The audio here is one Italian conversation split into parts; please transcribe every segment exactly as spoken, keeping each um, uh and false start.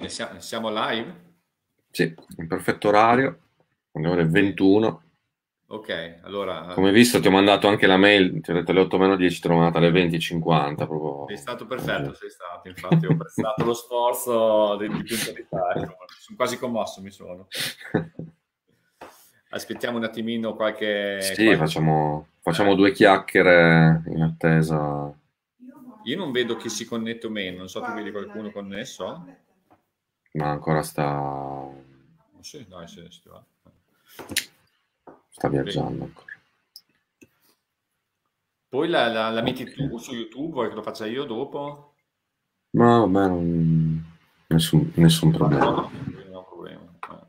Ne siamo, siamo live? Sì, in perfetto orario, alle ore ventuno. Ok, allora Come hai visto ti ho mandato anche la mail, ti ho detto alle otto meno dieci, ti l'ho mandata alle venti e cinquanta, sei proprio stato così. perfetto, sei stato, infatti ho apprezzato lo sforzo di, di puntualità, ecco. Sono quasi commosso, mi sono. Aspettiamo un attimino qualche, Sì, qualche... facciamo, facciamo eh. due chiacchiere in attesa. Io non vedo chi si connette o meno, non so, tu vedi qualcuno connesso? Ma ancora sta, Sì, dai, sì, sì, va. sta Beh, viaggiando ancora. poi la, la- la metti Ok. tu su YouTube, vuoi che lo faccia io dopo? Ma vabbè, non- nessun, nessun Ma no, problema. no, io non ho problema. Eh.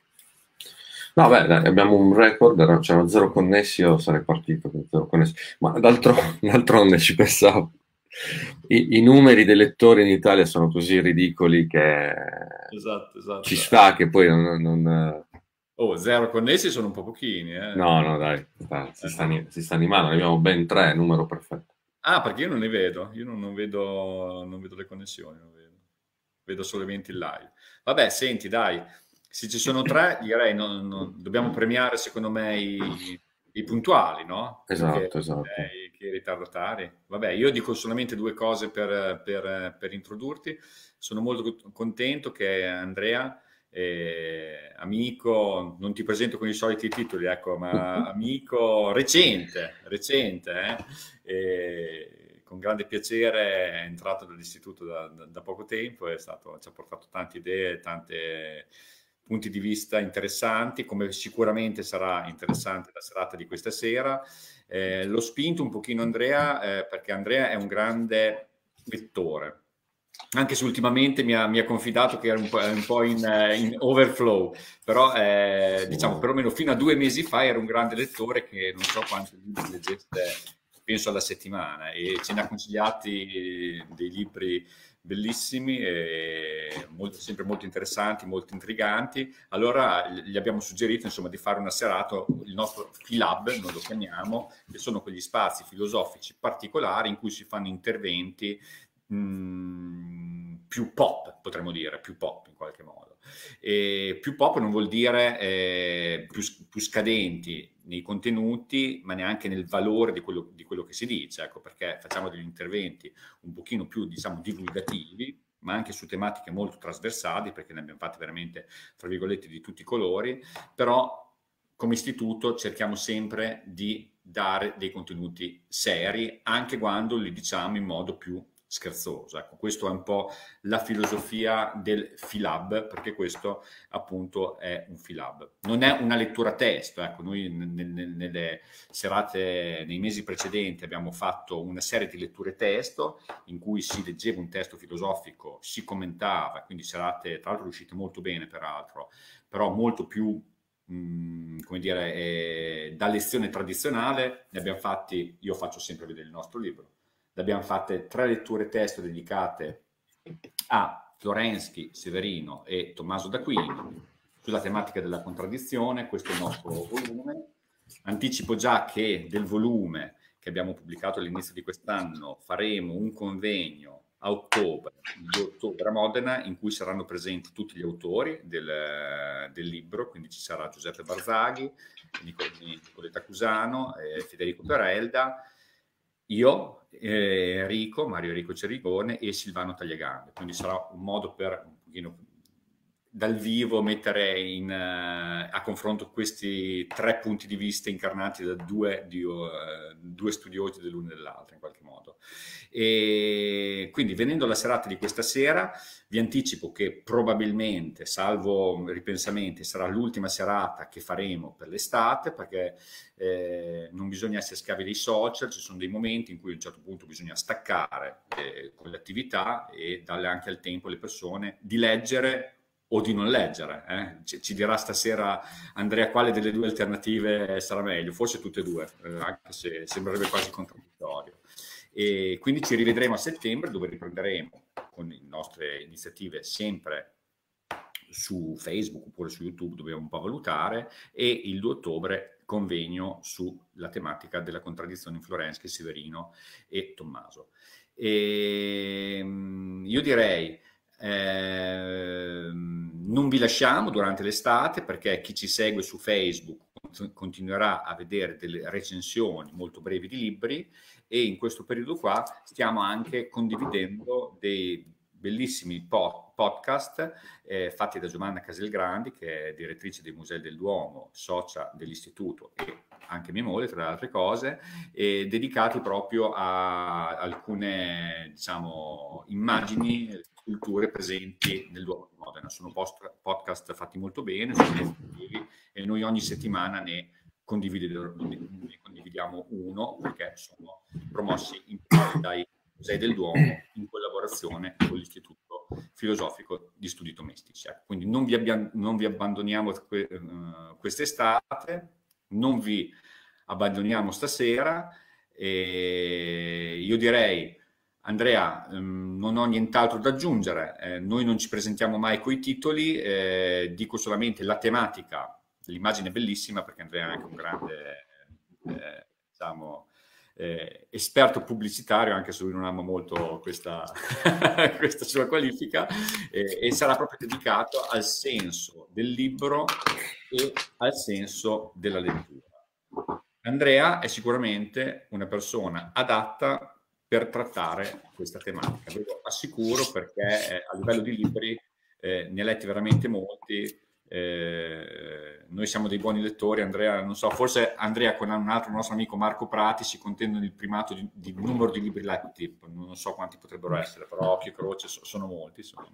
No, beh, dai, abbiamo un record, era- c'erano zero connessi, io sarei partito con zero connessi. Ma d'altro- d'altronde ci pensavo. I, I numeri dei lettori in Italia sono così ridicoli che Esatto, ci esatto. sta che poi non... non- Oh, zero connessi sono un po' pochini, No, eh. no, dai, sta- si sta, Eh. ani- si sta animando, ne abbiamo ben tre, numero perfetto. Ah, perché io non ne vedo, io non, non vedo, non vedo le connessioni, non vedo. Vedo solamente il live. Vabbè, senti, dai, se ci sono tre, direi non, non- dobbiamo premiare, secondo me, i, i puntuali, no? Più che, Esatto, esatto. eh, che i ritardatari. Vabbè, io dico solamente due cose per, per- per introdurti. Sono molto contento che Andrea, eh, amico, non ti presento con i soliti titoli, ecco, ma amico recente, recente, eh? E con grande piacere è entrato dall'istituto da, da- da poco tempo, è stato- ci ha portato tante idee, tanti punti di vista interessanti, come sicuramente sarà interessante la serata di questa sera. Eh, l'ho spinto un pochino Andrea, eh, perché Andrea è un grande lettore. Anche se ultimamente mi ha, mi ha confidato che era un po', un po' in, eh, in overflow, però eh, Sì, diciamo perlomeno fino a due mesi fa era un grande lettore che non so quanti libri leggesse, penso alla settimana, e ce ne ha consigliati dei libri bellissimi e molto- sempre molto interessanti, molto intriganti. Allora gli abbiamo suggerito insomma di fare una serata, il nostro Filab, noi lo chiamiamo, che sono quegli spazi filosofici particolari in cui si fanno interventi mh, più pop, potremmo dire, più pop in qualche modo. E più pop non vuol dire eh, più, più scadenti nei contenuti, ma neanche nel valore di quello, di quello che si dice, ecco, perché facciamo degli interventi un pochino più, diciamo, divulgativi, ma anche su tematiche molto trasversali, perché ne abbiamo fatte veramente, tra virgolette, di tutti i colori, però come istituto cerchiamo sempre di dare dei contenuti seri, anche quando li diciamo in modo più scherzoso. Ecco, questa è un po' la filosofia del Filab, perché questo appunto è un Filab. Non è una lettura testo, ecco, noi nel, nel, nelle serate, nei mesi precedenti abbiamo fatto una serie di letture testo in cui si leggeva un testo filosofico, si commentava, quindi serate tra l'altro riuscite molto bene peraltro, però molto più mh, come dire, eh, da lezione tradizionale, ne abbiamo fatti, io faccio sempre vedere il nostro libro, ne abbiamo fatte tre letture testo dedicate a Florensky, Severino e Tommaso d'Aquino sulla tematica della contraddizione, questo è il nostro volume. Anticipo già che del volume che abbiamo pubblicato all'inizio di quest'anno faremo un convegno a ottobre, il due ottobre a Modena, in cui saranno presenti tutti gli autori del, del libro, quindi ci sarà Giuseppe Barzaghi, Nicoletta Cusano, eh, Federico Perelda, io, eh, Enrico, Mario Enrico Cerigone e Silvano Tagliagambe. Quindi sarà un modo per un pochino dal vivo mettere in, eh, a confronto questi tre punti di vista incarnati da due, di, uh, due studiosi dell'uno e dell'altro in qualche modo. E quindi venendo alla serata di questa sera, vi anticipo che probabilmente, salvo ripensamenti, sarà l'ultima serata che faremo per l'estate, perché eh, non bisogna essere schiavi dei social, ci sono dei momenti in cui a un certo punto bisogna staccare eh, con le attività e darle anche al tempo alle persone di leggere o di non leggere. Eh? Ci, ci, dirà stasera Andrea quale delle due alternative sarà meglio, forse tutte e due, eh, anche se sembrerebbe quasi contraddittorio. E quindi ci rivedremo a settembre dove riprenderemo con le nostre iniziative sempre su Facebook oppure su YouTube, dobbiamo un po' valutare, e il due ottobre convegno sulla tematica della contraddizione in Florensky, Severino e Tommaso. E, io direi eh, non vi lasciamo durante l'estate, perché chi ci segue su Facebook continuerà a vedere delle recensioni molto brevi di libri, e in questo periodo qua stiamo anche condividendo dei bellissimi po- podcast eh, fatti da Giovanna Caselgrandi, che è direttrice dei Musei del Duomo, socia dell'istituto e anche mia moglie, tra le altre cose, e dedicati proprio a alcune, diciamo, immagini, sculture presenti nel Duomo di Modena. Sono post- podcast fatti molto bene, sono effettivi, e noi ogni settimana ne condividiamo, ne condividiamo uno, perché sono promossi in parte dai Musei del Duomo in collaborazione con l'Istituto Filosofico di Studi Domestici. Quindi non vi, abbiamo, non vi abbandoniamo que, uh, quest'estate, non vi abbandoniamo stasera, e io direi, Andrea, um, non ho nient'altro da aggiungere, eh, noi non ci presentiamo mai coi titoli, eh, dico solamente la tematica, l'immagine è bellissima, perché Andrea è anche un grande, eh, diciamo, Eh, esperto pubblicitario, anche se lui non ama molto questa, questa sua qualifica, eh, e sarà proprio dedicato al senso del libro e al senso della lettura. Andrea è sicuramente una persona adatta per trattare questa tematica, ve lo assicuro, perché eh, a livello di libri eh, ne ha letti veramente molti. Eh, noi siamo dei buoni lettori. Andrea, non so, forse Andrea con un altro nostro amico Marco Prati si contendono il primato di, di numero di libri letti, non so quanti potrebbero essere, però occhio e croce so, sono molti, sono.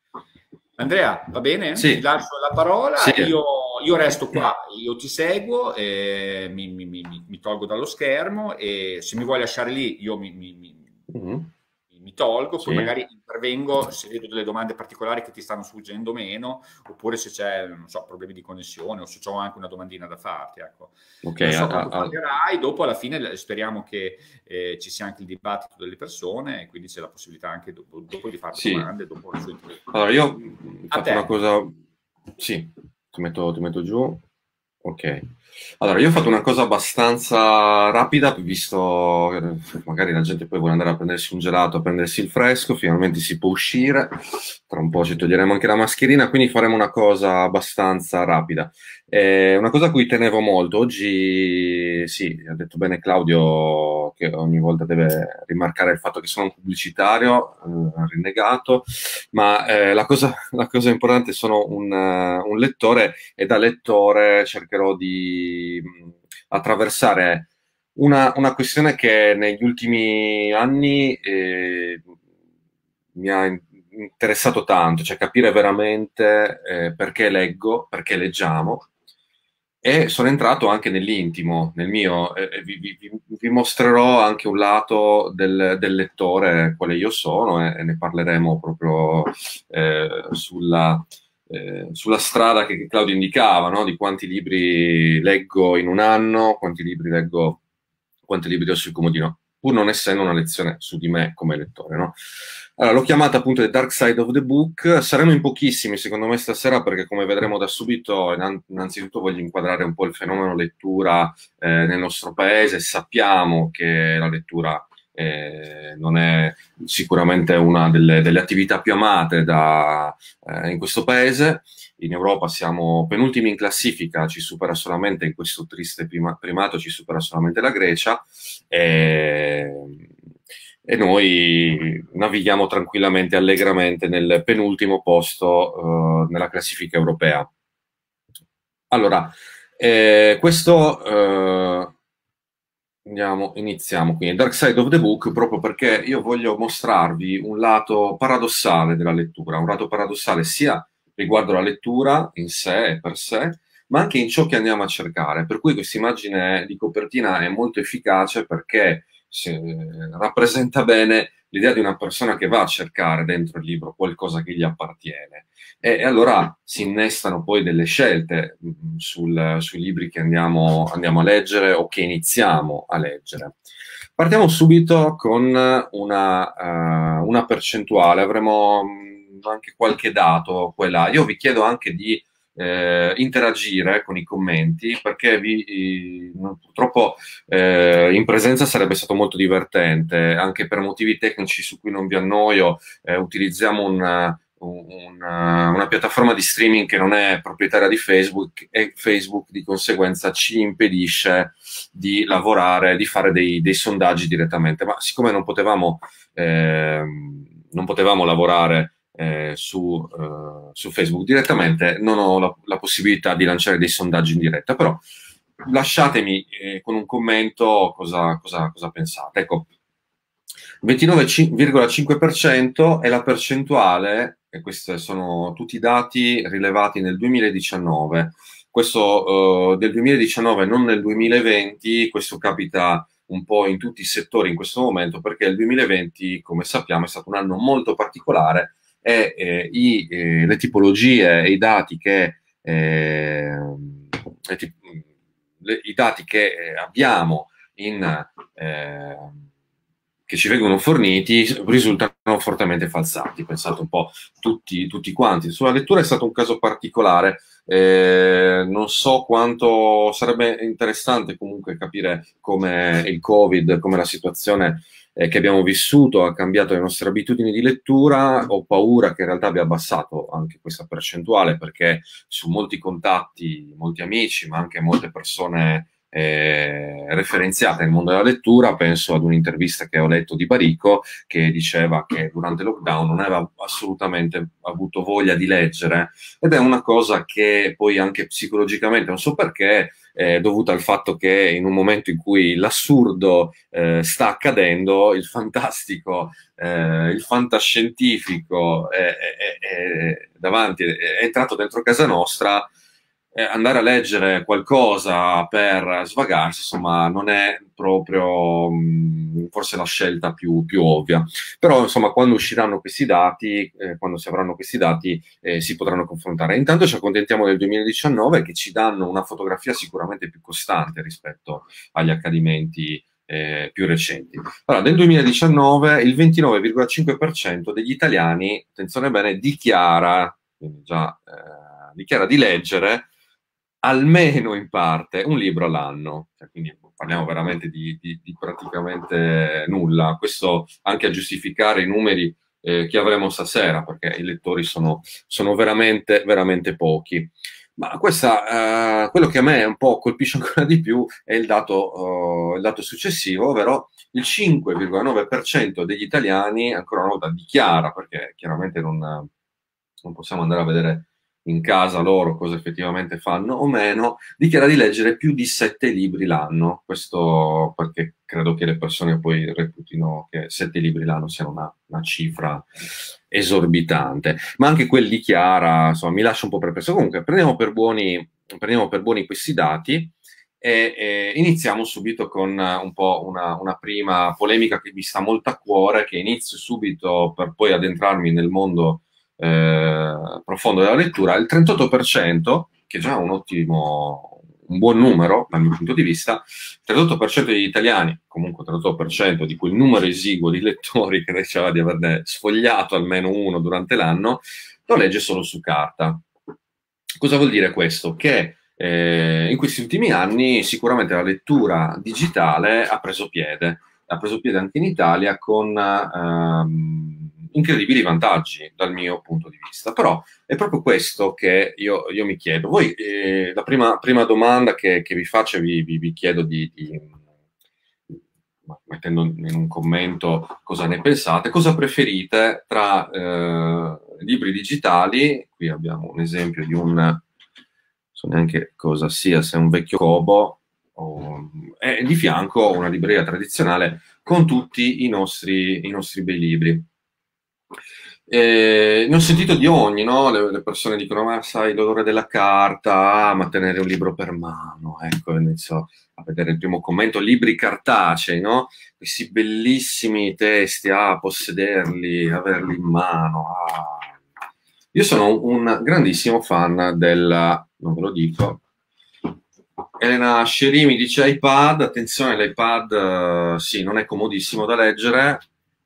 Andrea, va bene? Sì. Ti lascio la parola, Sì. io, io resto qua, io ti seguo, eh, mi, mi, mi, mi tolgo dallo schermo, e se mi vuoi lasciare lì io mi, mi, mi, mm-hmm. mi tolgo, poi sì. magari intervengo se vedo delle domande particolari che ti stanno sfuggendo meno, oppure se c'è, non so, problemi di connessione, o se ho anche una domandina da farti, ecco. Okay, non so a, quanto parlerai, dopo alla fine speriamo che eh, ci sia anche il dibattito delle persone, e quindi c'è la possibilità anche dopo, dopo di fare sì. domande, dopo il suo intervento. Allora, io ho fatto una cosa, sì, ti metto, ti metto giù, ok. Allora, io ho fatto una cosa abbastanza rapida, visto che magari la gente poi vuole andare a prendersi un gelato, a prendersi il fresco, finalmente si può uscire, tra un po' ci toglieremo anche la mascherina, quindi faremo una cosa abbastanza rapida. Eh, una cosa a cui tenevo molto, oggi sì, ha detto bene Claudio che ogni volta deve rimarcare il fatto che sono un pubblicitario, eh, rinnegato, ma eh, la, cosa, la cosa importante, sono un, uh, un lettore, e da lettore cercherò di attraversare una, una questione che negli ultimi anni eh, mi ha interessato tanto, cioè capire veramente eh, perché leggo, perché leggiamo, e sono entrato anche nell'intimo, nel mio, eh, vi, vi, vi mostrerò anche un lato del, del lettore, quale io sono, e, e ne parleremo proprio eh, sulla... Eh, sulla strada che Claudio indicava, no? Di quanti libri leggo in un anno, quanti libri leggo, quanti libri ho sul comodino, pur non essendo una lezione su di me come lettore, no? Allora, l'ho chiamata appunto The Dark Side of the Book. Saremo in pochissimi secondo me stasera, perché come vedremo da subito, innanzitutto voglio inquadrare un po' il fenomeno lettura eh, nel nostro paese. Sappiamo che la lettura Eh, non è sicuramente una delle, delle attività più amate da, eh, in questo paese. In Europa siamo penultimi in classifica, ci supera solamente, in questo triste prima, primato, ci supera solamente la Grecia, e, e noi navighiamo tranquillamente, allegramente nel penultimo posto eh, nella classifica europea. Allora, eh, questo... Eh, Andiamo, iniziamo quindi. Dark Side of the Book, proprio perché io voglio mostrarvi un lato paradossale della lettura, un lato paradossale sia riguardo la lettura in sé e per sé, ma anche in ciò che andiamo a cercare. Per cui questa immagine di copertina è molto efficace, perché se, rappresenta bene l'idea di una persona che va a cercare dentro il libro qualcosa che gli appartiene. E, e allora si innestano poi delle scelte mh, sul, sui libri che andiamo, andiamo a leggere o che iniziamo a leggere. Partiamo subito con una, uh, una percentuale, avremo mh, anche qualche dato qua e là. Io vi chiedo anche di eh, interagire con i commenti, perché vi, purtroppo eh, in presenza sarebbe stato molto divertente, anche per motivi tecnici su cui non vi annoio, eh, utilizziamo un una, una piattaforma di streaming che non è proprietaria di Facebook, e Facebook di conseguenza ci impedisce di lavorare, di fare dei, dei sondaggi direttamente. Ma siccome non potevamo, eh, non potevamo lavorare eh, su, eh, su Facebook direttamente, non ho la, la possibilità di lanciare dei sondaggi in diretta, però lasciatemi eh, con un commento cosa, cosa, cosa pensate. Ecco, ventinove virgola cinque per cento è la percentuale, e questi sono tutti i dati rilevati nel duemiladiciannove, questo uh, del duemiladiciannove, non nel duemilaventi. Questo capita un po' in tutti i settori in questo momento, perché il duemilaventi, come sappiamo, è stato un anno molto particolare e eh, i, eh, le tipologie e i dati che eh, le, le, i dati che abbiamo in eh, che ci vengono forniti risultano fortemente falsati. Pensate un po' tutti, tutti quanti. Sulla lettura è stato un caso particolare. Eh, non so quanto sarebbe interessante comunque capire come il Covid, come la situazione eh, che abbiamo vissuto ha cambiato le nostre abitudini di lettura. Ho paura che in realtà abbia abbassato anche questa percentuale, perché su molti contatti, molti amici, ma anche molte persone Eh, referenziata nel mondo della lettura, penso ad un'intervista che ho letto di Barico, che diceva che durante il lockdown non aveva assolutamente avuto voglia di leggere, ed è una cosa che poi anche psicologicamente, non so perché, è dovuta al fatto che in un momento in cui l'assurdo eh, sta accadendo, il fantastico, eh, il fantascientifico è, è, è davanti, è entrato dentro casa nostra. Eh, andare a leggere qualcosa per svagarsi, insomma, non è proprio mh, forse la scelta più, più ovvia. Però, insomma, quando usciranno questi dati, eh, quando si avranno questi dati, eh, si potranno confrontare. Intanto ci accontentiamo del duemiladiciannove, che ci danno una fotografia sicuramente più costante rispetto agli accadimenti eh, più recenti. Allora, nel duemiladiciannove il ventinove virgola cinque per cento degli italiani, attenzione bene, dichiara, quindi già eh, dichiara di leggere almeno in parte un libro all'anno, cioè, quindi parliamo veramente di, di, di praticamente nulla. Questo anche a giustificare i numeri eh, che avremo stasera, perché i lettori sono, sono veramente, veramente pochi. Ma questa, eh, quello che a me un po' colpisce ancora di più è il dato, uh, il dato successivo, ovvero il cinque virgola nove per cento degli italiani ancora una volta dichiara, perché chiaramente non, non possiamo andare a vedere in casa loro cosa effettivamente fanno o meno, dichiara di leggere più di sette libri l'anno. Questo perché credo che le persone poi reputino che sette libri l'anno sia una, una cifra esorbitante. Ma anche quel dichiara, insomma, mi lascia un po' perplesso. Comunque, prendiamo per buoni, prendiamo per buoni questi dati e, e iniziamo subito con un po' una, una prima polemica che mi sta molto a cuore, che inizio subito per poi addentrarmi nel mondo Eh, profondo della lettura. Il trentotto per cento, che già è un ottimo, un buon numero dal mio punto di vista, il trentotto per cento degli italiani, comunque il trentotto per cento di quel numero esiguo di lettori che diceva di averne sfogliato almeno uno durante l'anno, lo legge solo su carta. Cosa vuol dire questo? Che eh, in questi ultimi anni sicuramente la lettura digitale ha preso piede, ha preso piede anche in Italia con ehm, incredibili vantaggi dal mio punto di vista. Però è proprio questo che io, io mi chiedo. Voi, eh, la prima, prima domanda che, che vi faccio, vi, vi, vi chiedo di, di, mettendo in un commento cosa ne pensate, cosa preferite tra eh, libri digitali, qui abbiamo un esempio di un, non so neanche cosa sia, se è un vecchio Kobo, o, e di fianco una libreria tradizionale con tutti i nostri, i nostri bei libri. Eh, ne ho sentito di ogni, no? Le, le persone dicono, ma sai, l'odore della carta, ah, ma tenere un libro per mano, ecco, inizio a vedere il primo commento, libri cartacei, no? Questi bellissimi testi, ah, possederli, averli in mano, ah. Io sono un grandissimo fan del, non ve lo dico, Elena Scieri mi dice iPad, attenzione, l'iPad, uh, sì, non è comodissimo da leggere.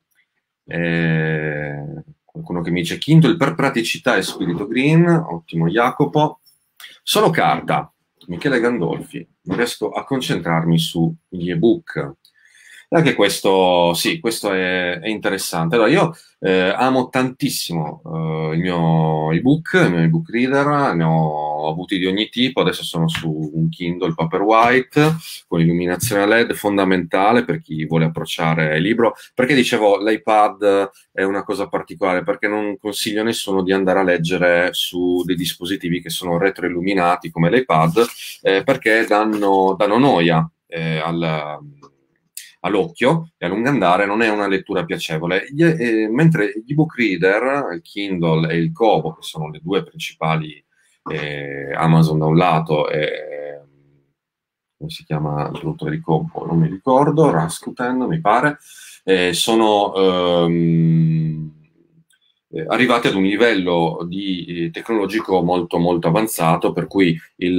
Eh, qualcuno che mi dice Kindle per praticità e spirito green, ottimo Jacopo. Solo carta, Michele Gandolfi, non riesco a concentrarmi sugli ebook. E anche questo, sì, questo è, è interessante. Allora, io eh, amo tantissimo eh, il mio ebook, il mio ebook reader, ne ho avuti di ogni tipo, adesso sono su un Kindle Paperwhite con illuminazione a L E D, fondamentale per chi vuole approcciare il libro. Perché dicevo, l'iPad è una cosa particolare, perché non consiglio a nessuno di andare a leggere su dei dispositivi che sono retroilluminati come l'iPad, eh, perché danno, danno noia eh, al all'occhio e a lungo andare non è una lettura piacevole. Gli, eh, mentre gli ebook reader, il Kindle e il Kobo, che sono le due principali, eh, Amazon da un lato e come si chiama il produttore di Kobo, non mi ricordo, Rakuten mi pare, eh, sono ehm, eh, arrivati ad un livello di, eh, tecnologico molto molto avanzato, per cui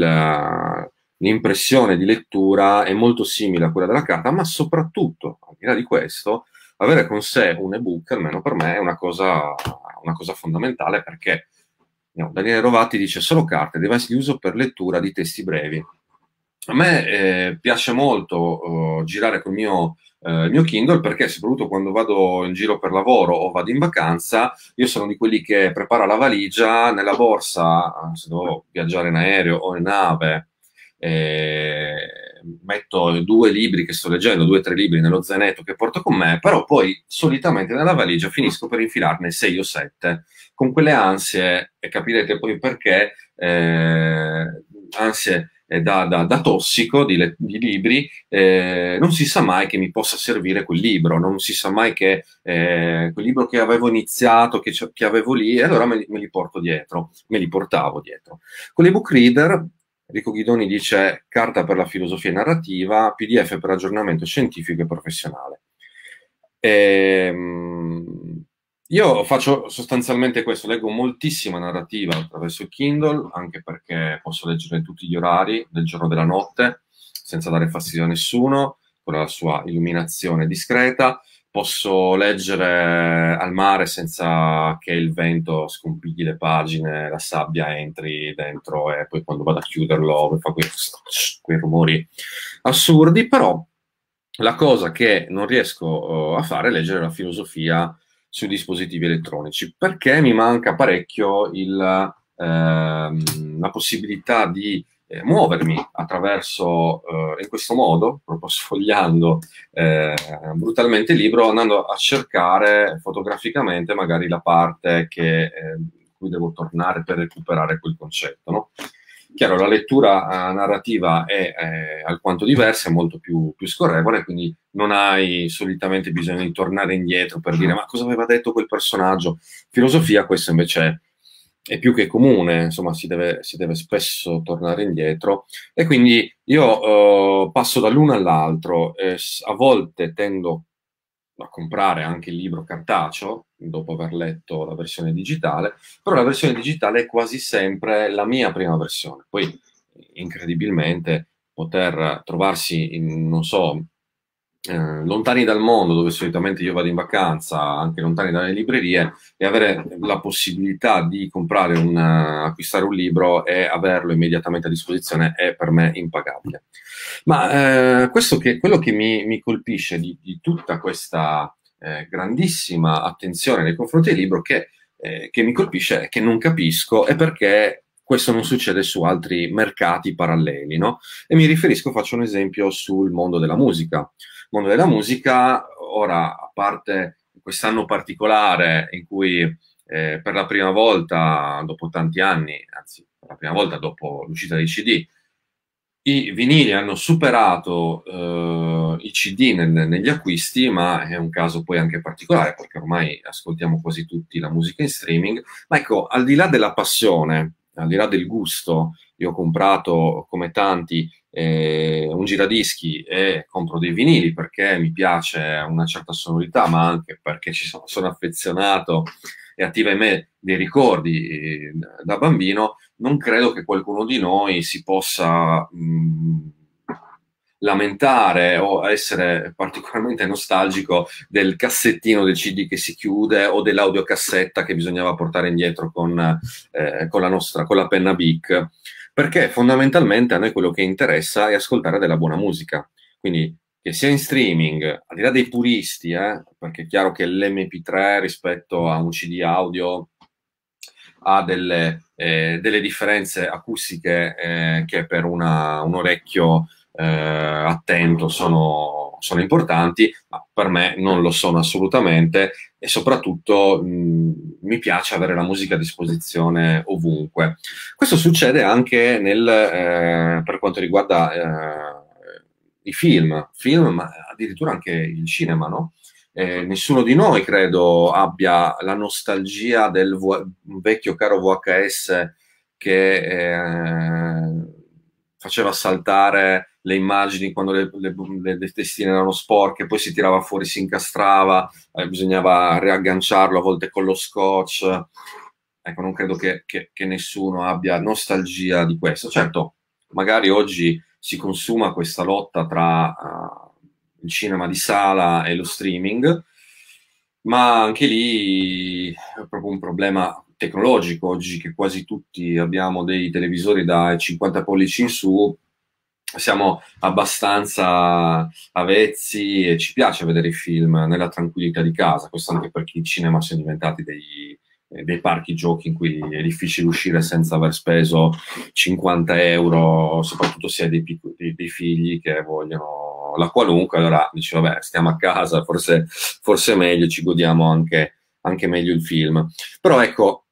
il l'impressione di lettura è molto simile a quella della carta, ma soprattutto, al di là di questo, avere con sé un ebook, almeno per me, è una cosa, una cosa fondamentale, perché no, Daniele Rovatti dice solo carte, device di uso per lettura di testi brevi. A me eh, piace molto uh, girare col mio, uh, il mio Kindle, perché soprattutto quando vado in giro per lavoro o vado in vacanza, io sono di quelli che prepara la valigia, nella borsa, se devo viaggiare in aereo o in nave, eh, metto due libri che sto leggendo, due o tre libri nello zainetto che porto con me, però poi solitamente nella valigia finisco per infilarne sei o sette, con quelle ansie, e capirete poi perché, eh, ansie da, da, da tossico di, le, di libri, eh, non si sa mai che mi possa servire quel libro, non si sa mai che eh, quel libro che avevo iniziato, che, che avevo lì, e allora me li, me li porto dietro, me li portavo dietro. Con l'ebook reader Enrico Guidoni dice carta per la filosofia narrativa, P D F per aggiornamento scientifico e professionale. Ehm, io faccio sostanzialmente questo, leggo moltissima narrativa attraverso il Kindle, anche perché posso leggere in tutti gli orari del giorno e della notte, senza dare fastidio a nessuno, con la sua illuminazione discreta. Posso leggere al mare senza che il vento scompigli le pagine, la sabbia entri dentro e poi quando vado a chiuderlo mi fa quei, quei rumori assurdi, però la cosa che non riesco a fare è leggere la filosofia sui dispositivi elettronici, perché mi manca parecchio il, ehm, la possibilità di eh, muovermi attraverso, eh, in questo modo, proprio sfogliando eh, brutalmente il libro, andando a cercare fotograficamente magari la parte che, eh, cui devo tornare per recuperare quel concetto, no? Chiaro, la lettura uh, narrativa è, è alquanto diversa, è molto più, più scorrevole, quindi non hai solitamente bisogno di tornare indietro per dire ma cosa aveva detto quel personaggio. Filosofia, questo invece è, è più che comune, insomma si deve, si deve spesso tornare indietro, e quindi io uh, passo dall'uno all'altro, eh, a volte tendo a comprare anche il libro cartaceo dopo aver letto la versione digitale, però la versione digitale è quasi sempre la mia prima versione. Poi, incredibilmente, poter trovarsi in, non so, eh, lontani dal mondo, dove solitamente io vado in vacanza, anche lontani dalle librerie, e avere la possibilità di comprare un, uh, acquistare un libro e averlo immediatamente a disposizione è per me impagabile. Ma eh, questo che, quello che mi, mi colpisce di, di tutta questa eh, grandissima attenzione nei confronti del libro, che, eh, che mi colpisce è che non capisco è perché questo non succede su altri mercati paralleli, no? E mi riferisco, faccio un esempio sul mondo della musica. Il mondo della musica, ora, a parte quest'anno particolare in cui eh, per la prima volta, dopo tanti anni, anzi, per la prima volta dopo l'uscita dei C D, i vinili hanno superato uh, i C D nel, negli acquisti, ma è un caso poi anche particolare, perché ormai ascoltiamo quasi tutti la musica in streaming. Ma ecco, al di là della passione, al di là del gusto, io ho comprato, come tanti, eh, un giradischi e compro dei vinili perché mi piace una certa sonorità, ma anche perché ci sono, sono affezionato e attiva in me dei ricordi eh, da bambino. Non credo che qualcuno di noi si possa mh, lamentare o essere particolarmente nostalgico del cassettino del C D che si chiude o dell'audiocassetta che bisognava portare indietro con, eh, con la nostra, con la penna Bic, perché fondamentalmente a noi quello che interessa è ascoltare della buona musica. Quindi che sia in streaming, al di là dei puristi, eh, perché è chiaro che l'emme pi tre rispetto a un ci di audio ha delle, eh, delle differenze acustiche eh, che per una, un orecchio eh, attento sono, sono importanti, ma per me non lo sono assolutamente, e soprattutto mh, mi piace avere la musica a disposizione ovunque. Questo succede anche nel, eh, per quanto riguarda eh, i film, film, ma addirittura anche il cinema, no? Eh, nessuno di noi, credo, abbia la nostalgia del v- vecchio caro vu acca esse che eh, faceva saltare le immagini quando le, le, le, le testine erano sporche, poi si tirava fuori, si incastrava, eh, bisognava riagganciarlo a volte con lo scotch. Ecco, non credo che, che, che nessuno abbia nostalgia di questo. Certo, magari oggi si consuma questa lotta tra uh, il cinema di sala e lo streaming, ma anche lì è proprio un problema tecnologico oggi, che quasi tutti abbiamo dei televisori da cinquanta pollici in su, siamo abbastanza avvezzi e ci piace vedere i film nella tranquillità di casa. Questo anche perché i cinema sono diventati dei, dei parchi giochi in cui è difficile uscire senza aver speso cinquanta euro, soprattutto se hai dei, pic- dei, dei figli che vogliono la qualunque. Allora dici, vabbè, stiamo a casa, forse, forse è meglio, ci godiamo anche, anche meglio il film. Però ecco,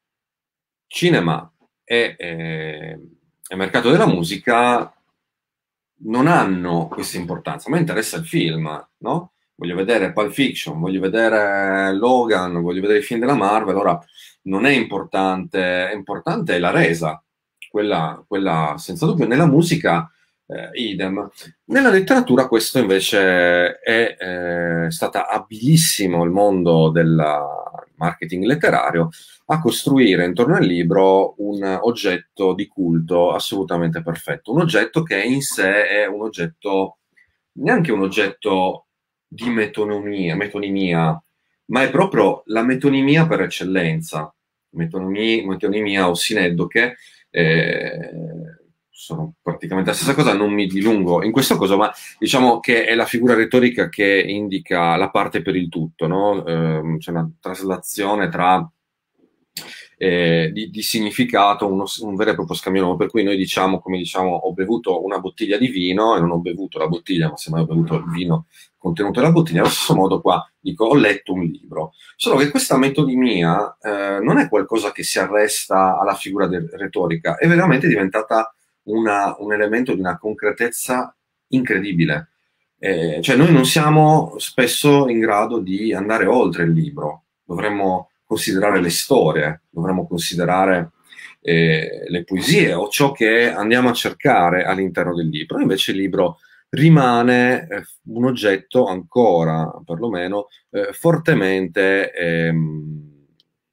cinema e, e, e mercato della musica non hanno questa importanza. A me interessa il film, no? Voglio vedere Pulp Fiction, voglio vedere Logan, voglio vedere i film della Marvel. Allora, non è importante, è importante la resa, quella, quella senza dubbio. Nella musica, eh, idem. Nella letteratura questo invece è eh, stata abilissimo il mondo del marketing letterario a costruire intorno al libro un oggetto di culto assolutamente perfetto, un oggetto che in sé è un oggetto, neanche un oggetto di metonimia, metonimia, ma è proprio la metonimia per eccellenza, metonimia, metonimia o sineddoche, eh, sono praticamente la stessa cosa, non mi dilungo in questa cosa, ma diciamo che è la figura retorica che indica la parte per il tutto, no? Eh, c'è una traslazione tra Eh, di, di significato, uno, un vero e proprio scambio, per cui noi diciamo, come diciamo, ho bevuto una bottiglia di vino e non ho bevuto la bottiglia, ma semmai ho bevuto il vino contenuto nella bottiglia. Allo stesso modo qua dico, ho letto un libro, solo che questa metodimia eh, non è qualcosa che si arresta alla figura de- retorica, è veramente diventata una, un elemento di una concretezza incredibile. Eh, cioè noi non siamo spesso in grado di andare oltre il libro, dovremmo considerare le storie, dovremmo considerare eh, le poesie o ciò che andiamo a cercare all'interno del libro. Invece il libro rimane eh, un oggetto ancora, perlomeno, eh, fortemente ehm,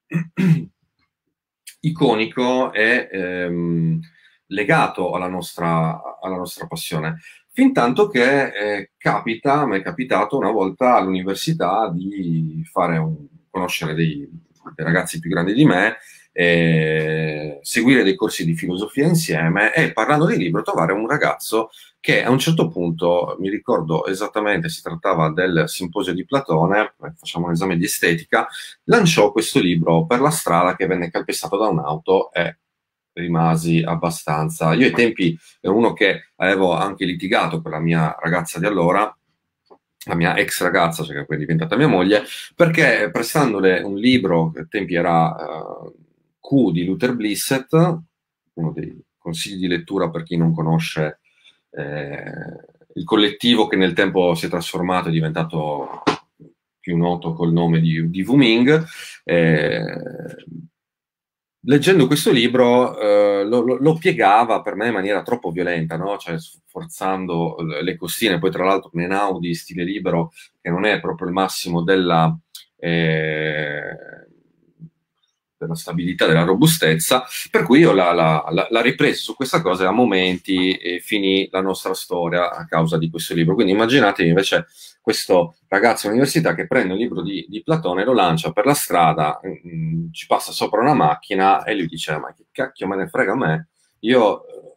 iconico e ehm, legato alla nostra, alla nostra passione. Fintanto che eh, capita, mi è capitato una volta all'università di fare un, conoscere dei, dei ragazzi più grandi di me, eh, seguire dei corsi di filosofia insieme e, parlando di libro, trovare un ragazzo che a un certo punto, mi ricordo esattamente, si trattava del simposio di Platone, facciamo un esame di estetica, lanciò questo libro per la strada, che venne calpestato da un'auto e rimasi abbastanza... Io ai tempi ero uno che avevo anche litigato con la mia ragazza di allora, la mia ex ragazza, cioè che poi è diventata mia moglie, perché prestandole un libro, che ai tempi era uh, Q di Luther Blissett, uno dei consigli di lettura per chi non conosce eh, il collettivo che nel tempo si è trasformato, è diventato più noto col nome di, di Wu Ming. Eh, leggendo questo libro eh, lo, lo, lo piegava per me in maniera troppo violenta, no? Cioè sforzando le costine, poi tra l'altro un Einaudi stile libero che non è proprio il massimo della, eh, della stabilità, della robustezza, per cui io la, la, la, la ripreso su questa cosa e a momenti e finì la nostra storia a causa di questo libro. Quindi immaginatevi invece questo ragazzo all'università che prende un libro di, di Platone, lo lancia per la strada, mh, ci passa sopra una macchina e lui dice, ma che cacchio me ne frega a me, io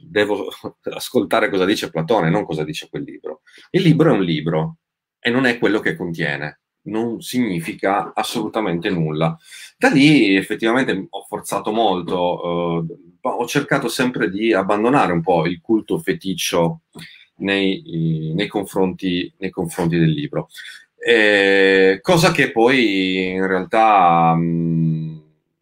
devo ascoltare cosa dice Platone, non cosa dice quel libro. Il libro è un libro e non è quello che contiene, non significa assolutamente nulla. Da lì effettivamente ho forzato molto, eh, ho cercato sempre di abbandonare un po' il culto feticcio nei, nei confronti, nei confronti del libro. Eh, cosa che poi in realtà mh,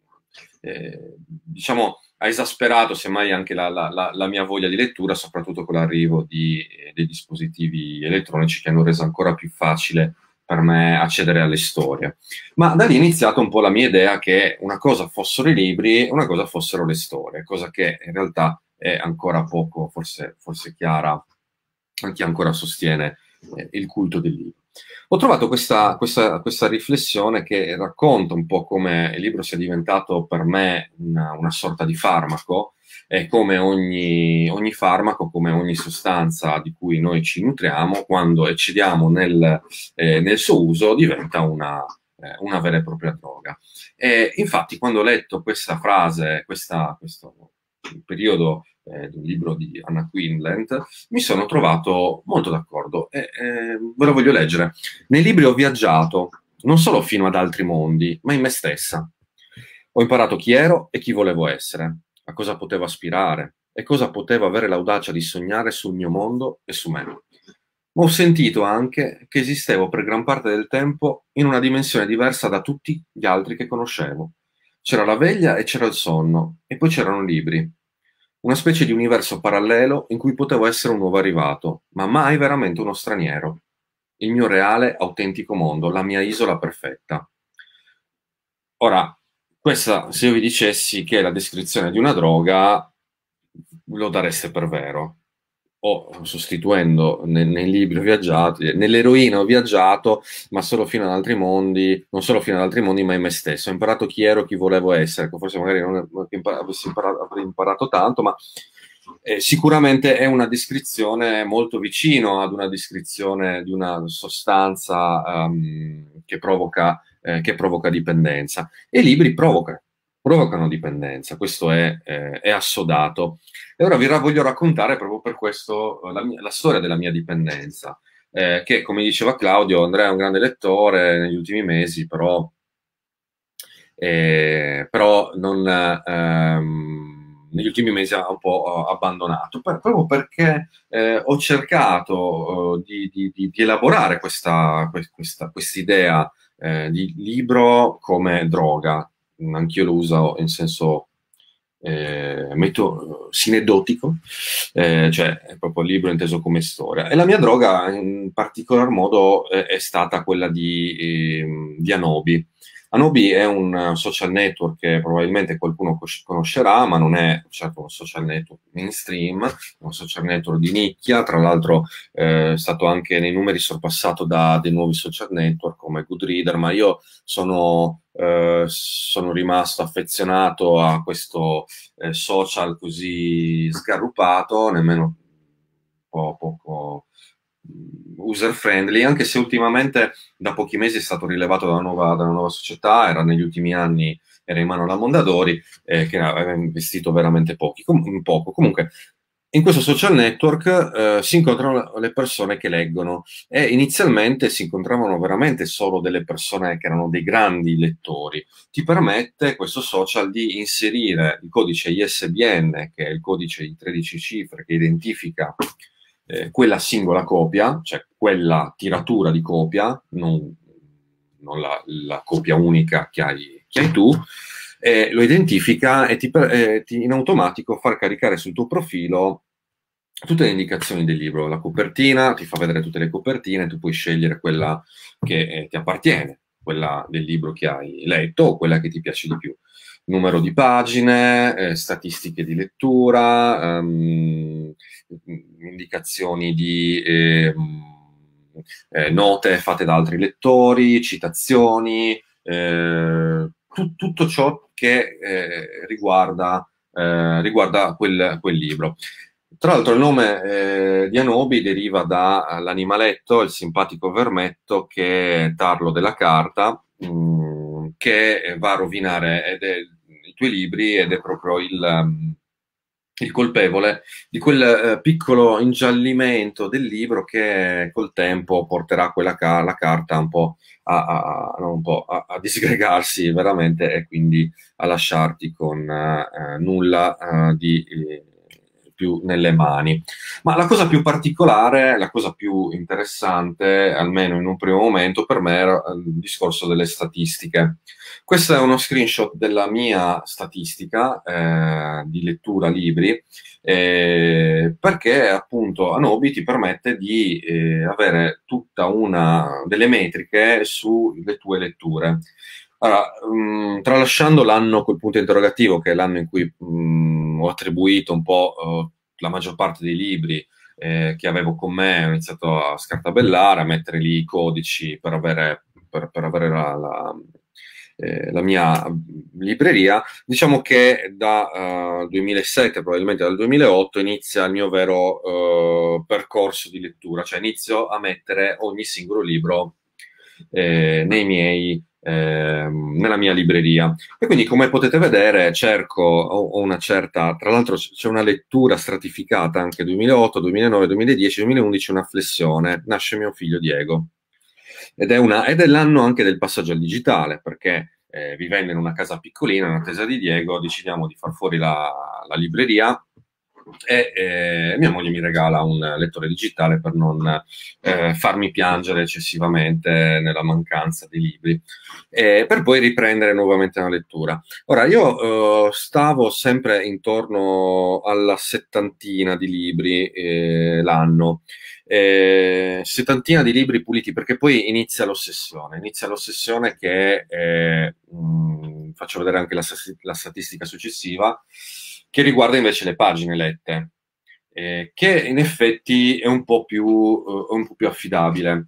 eh, diciamo ha esasperato semmai anche la, la, la, la mia voglia di lettura, soprattutto con l'arrivo di, eh, dei dispositivi elettronici che hanno reso ancora più facile per me accedere alle storie. Ma da lì è iniziata un po' la mia idea che una cosa fossero i libri e una cosa fossero le storie, cosa che in realtà è ancora poco, forse, forse chiara a chi ancora sostiene eh, il culto del libro. Ho trovato questa, questa, questa riflessione che racconta un po' come il libro sia diventato per me una, una sorta di farmaco, e come ogni, ogni farmaco, come ogni sostanza di cui noi ci nutriamo, quando eccediamo nel, eh, nel suo uso diventa una, eh, una vera e propria droga. E infatti quando ho letto questa frase, questa, questo periodo eh, di un libro di Anna Quinlan, mi sono trovato molto d'accordo e eh, ve lo voglio leggere. Nei libri ho viaggiato, non solo fino ad altri mondi, ma in me stessa. Ho imparato chi ero e chi volevo essere, a cosa potevo aspirare e cosa potevo avere l'audacia di sognare sul mio mondo e su me. Ma ho sentito anche che esistevo per gran parte del tempo in una dimensione diversa da tutti gli altri che conoscevo. C'era la veglia e c'era il sonno, e poi c'erano i libri. Una specie di universo parallelo in cui potevo essere un nuovo arrivato, ma mai veramente uno straniero. Il mio reale, autentico mondo, la mia isola perfetta. Ora, questa, se io vi dicessi che è la descrizione di una droga, lo dareste per vero. O sostituendo nei, nei libri ho viaggiato, nell'eroina ho viaggiato, ma solo fino ad altri mondi, non solo fino ad altri mondi, ma in me stesso. Ho imparato chi ero, chi volevo essere. Forse magari non imparato, avessi imparato, avrei imparato tanto, ma eh, sicuramente è una descrizione molto vicino ad una descrizione di una sostanza um, che provoca, eh, che provoca dipendenza. E i libri provocano, provocano dipendenza, questo è, eh, è assodato. E ora vi voglio raccontare proprio per questo la, mia, la storia della mia dipendenza, eh, che come diceva Claudio, Andrea è un grande lettore negli ultimi mesi, però, eh, però non, ehm, negli ultimi mesi ha un po' abbandonato, per, proprio perché eh, ho cercato eh, di, di, di, di elaborare questa questa, quest'idea eh, di libro come droga. Anch'io lo uso in senso eh, metto sineddotico, eh, cioè è proprio il libro inteso come storia. E la mia droga in particolar modo eh, è stata quella di, eh, di Anobi. Anobi è un social network che probabilmente qualcuno conoscerà, ma non è certo un social network mainstream, è un social network di nicchia, tra l'altro eh, è stato anche nei numeri sorpassato da dei nuovi social network come Goodreader, ma io sono, eh, sono rimasto affezionato a questo eh, social così sgarrupato, nemmeno po- poco user friendly, anche se ultimamente da pochi mesi è stato rilevato da una nuova, da una nuova società, era negli ultimi anni, era in mano alla Mondadori, eh, che aveva investito veramente pochi, com- poco. Comunque, in questo social network eh, si incontrano le persone che leggono e inizialmente si incontravano veramente solo delle persone che erano dei grandi lettori. Ti permette questo social di inserire il codice I S B N, che è il codice di tredici cifre che identifica eh, quella singola copia, cioè quella tiratura di copia, non, non la, la copia unica che hai, che hai tu, eh, lo identifica e ti, eh, ti in automatico far caricare sul tuo profilo tutte le indicazioni del libro, la copertina, ti fa vedere tutte le copertine, tu puoi scegliere quella che eh, ti appartiene, quella del libro che hai letto o quella che ti piace di più. Numero di pagine, eh, statistiche di lettura, ehm, indicazioni di eh, eh, note fatte da altri lettori, citazioni, eh, tu, tutto ciò che eh, riguarda, eh, riguarda quel, quel libro. Tra l'altro il nome eh, di Anobi deriva dall'animaletto, il simpatico vermetto, che è tarlo della carta, mh, che va a rovinare ed è, i tuoi libri ed è proprio il, um, il colpevole di quel eh, piccolo ingiallimento del libro che col tempo porterà quella ca- la carta un po' a, a- no, un po' a, a disgregarsi veramente e quindi a lasciarti con eh, eh, nulla eh, di eh, più nelle mani. Ma la cosa più particolare, la cosa più interessante, almeno in un primo momento per me, era il discorso delle statistiche. Questo è uno screenshot della mia statistica eh, di lettura libri, eh, perché appunto Anobi ti permette di eh, avere tutta una delle metriche sulle tue letture. Allora, mh, tralasciando l'anno col punto interrogativo, che è l'anno in cui mh, ho attribuito un po' eh, la maggior parte dei libri eh, che avevo con me, ho iniziato a scartabellare, a mettere lì i codici per avere, per, per avere la, la, eh, la mia libreria. Diciamo che da uh, duemilasette, probabilmente dal duemilaotto, inizia il mio vero uh, percorso di lettura, cioè inizio a mettere ogni singolo libro eh, nei miei eh, nella mia libreria. E quindi, come potete vedere, cerco, ho, ho una certa, tra l'altro c'è una lettura stratificata anche duemilaotto, duemilanove, duemiladieci, duemilaundici, una flessione, nasce mio figlio Diego. Ed è, una, ed è l'anno anche del passaggio al digitale, perché eh, vivendo in una casa piccolina, in attesa di Diego, decidiamo di far fuori la, la libreria e eh, mia moglie mi regala un lettore digitale per non eh, farmi piangere eccessivamente nella mancanza di libri, eh, per poi riprendere nuovamente la lettura. Ora, io eh, stavo sempre intorno alla settantina di libri eh, l'anno, eh, settantina di libri puliti, perché poi inizia l'ossessione, inizia l'ossessione che eh, mh, faccio vedere anche la, la statistica successiva, che riguarda invece le pagine lette, eh, che in effetti è un po' più, eh, un po' più affidabile.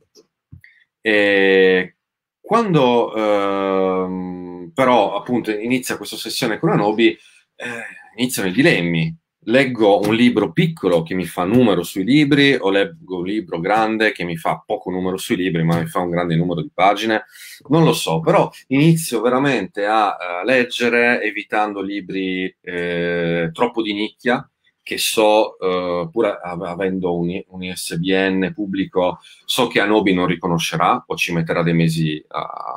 E quando ehm, però appunto inizia questa ossessione con Anobi, eh, iniziano i dilemmi. Leggo un libro piccolo che mi fa numero sui libri, o leggo un libro grande che mi fa poco numero sui libri, ma mi fa un grande numero di pagine? Non lo so, però inizio veramente a, a leggere, evitando libri eh, troppo di nicchia, che so, eh, pur avendo un, un I S B N pubblico, so che Anobi non riconoscerà o ci metterà dei mesi a,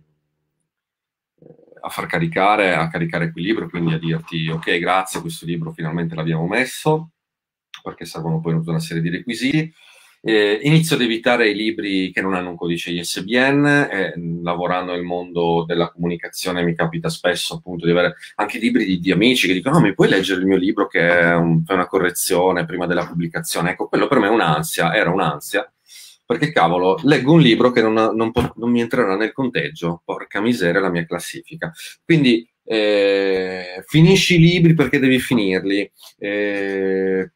a far caricare, a caricare quel libro, quindi a dirti ok, grazie, questo libro finalmente l'abbiamo messo, perché servono poi tutta una serie di requisiti. Eh, inizio ad evitare i libri che non hanno un codice I S B N, eh, lavorando nel mondo della comunicazione mi capita spesso appunto di avere anche libri di, di amici che dicono no, mi puoi leggere il mio libro che è un, è una correzione prima della pubblicazione. Ecco, quello per me è un'ansia, era un'ansia, perché cavolo, leggo un libro che non, non, non mi entrerà nel conteggio, porca miseria la mia classifica. Quindi eh, finisci i libri perché devi finirli, eh,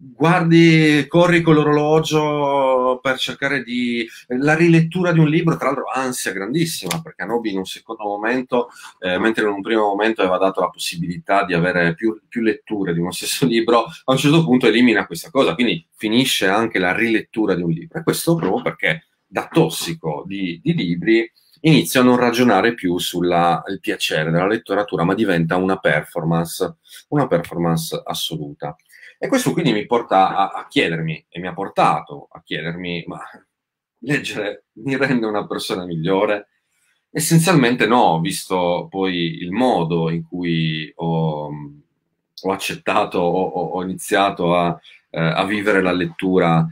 guardi, corri con l'orologio per cercare di... La rilettura di un libro, tra l'altro, ansia grandissima, perché Anobi in un secondo momento, eh, mentre in un primo momento aveva dato la possibilità di avere più, più letture di uno stesso libro, a un certo punto elimina questa cosa, quindi finisce anche la rilettura di un libro. E questo proprio perché da tossico di, di libri inizio a non ragionare più sul piacere della letteratura, ma diventa una performance, una performance assoluta. E questo quindi mi porta a, a chiedermi, e mi ha portato a chiedermi, ma leggere mi rende una persona migliore? Essenzialmente no, visto poi il modo in cui ho, ho accettato, ho, ho iniziato a, eh, a vivere la lettura,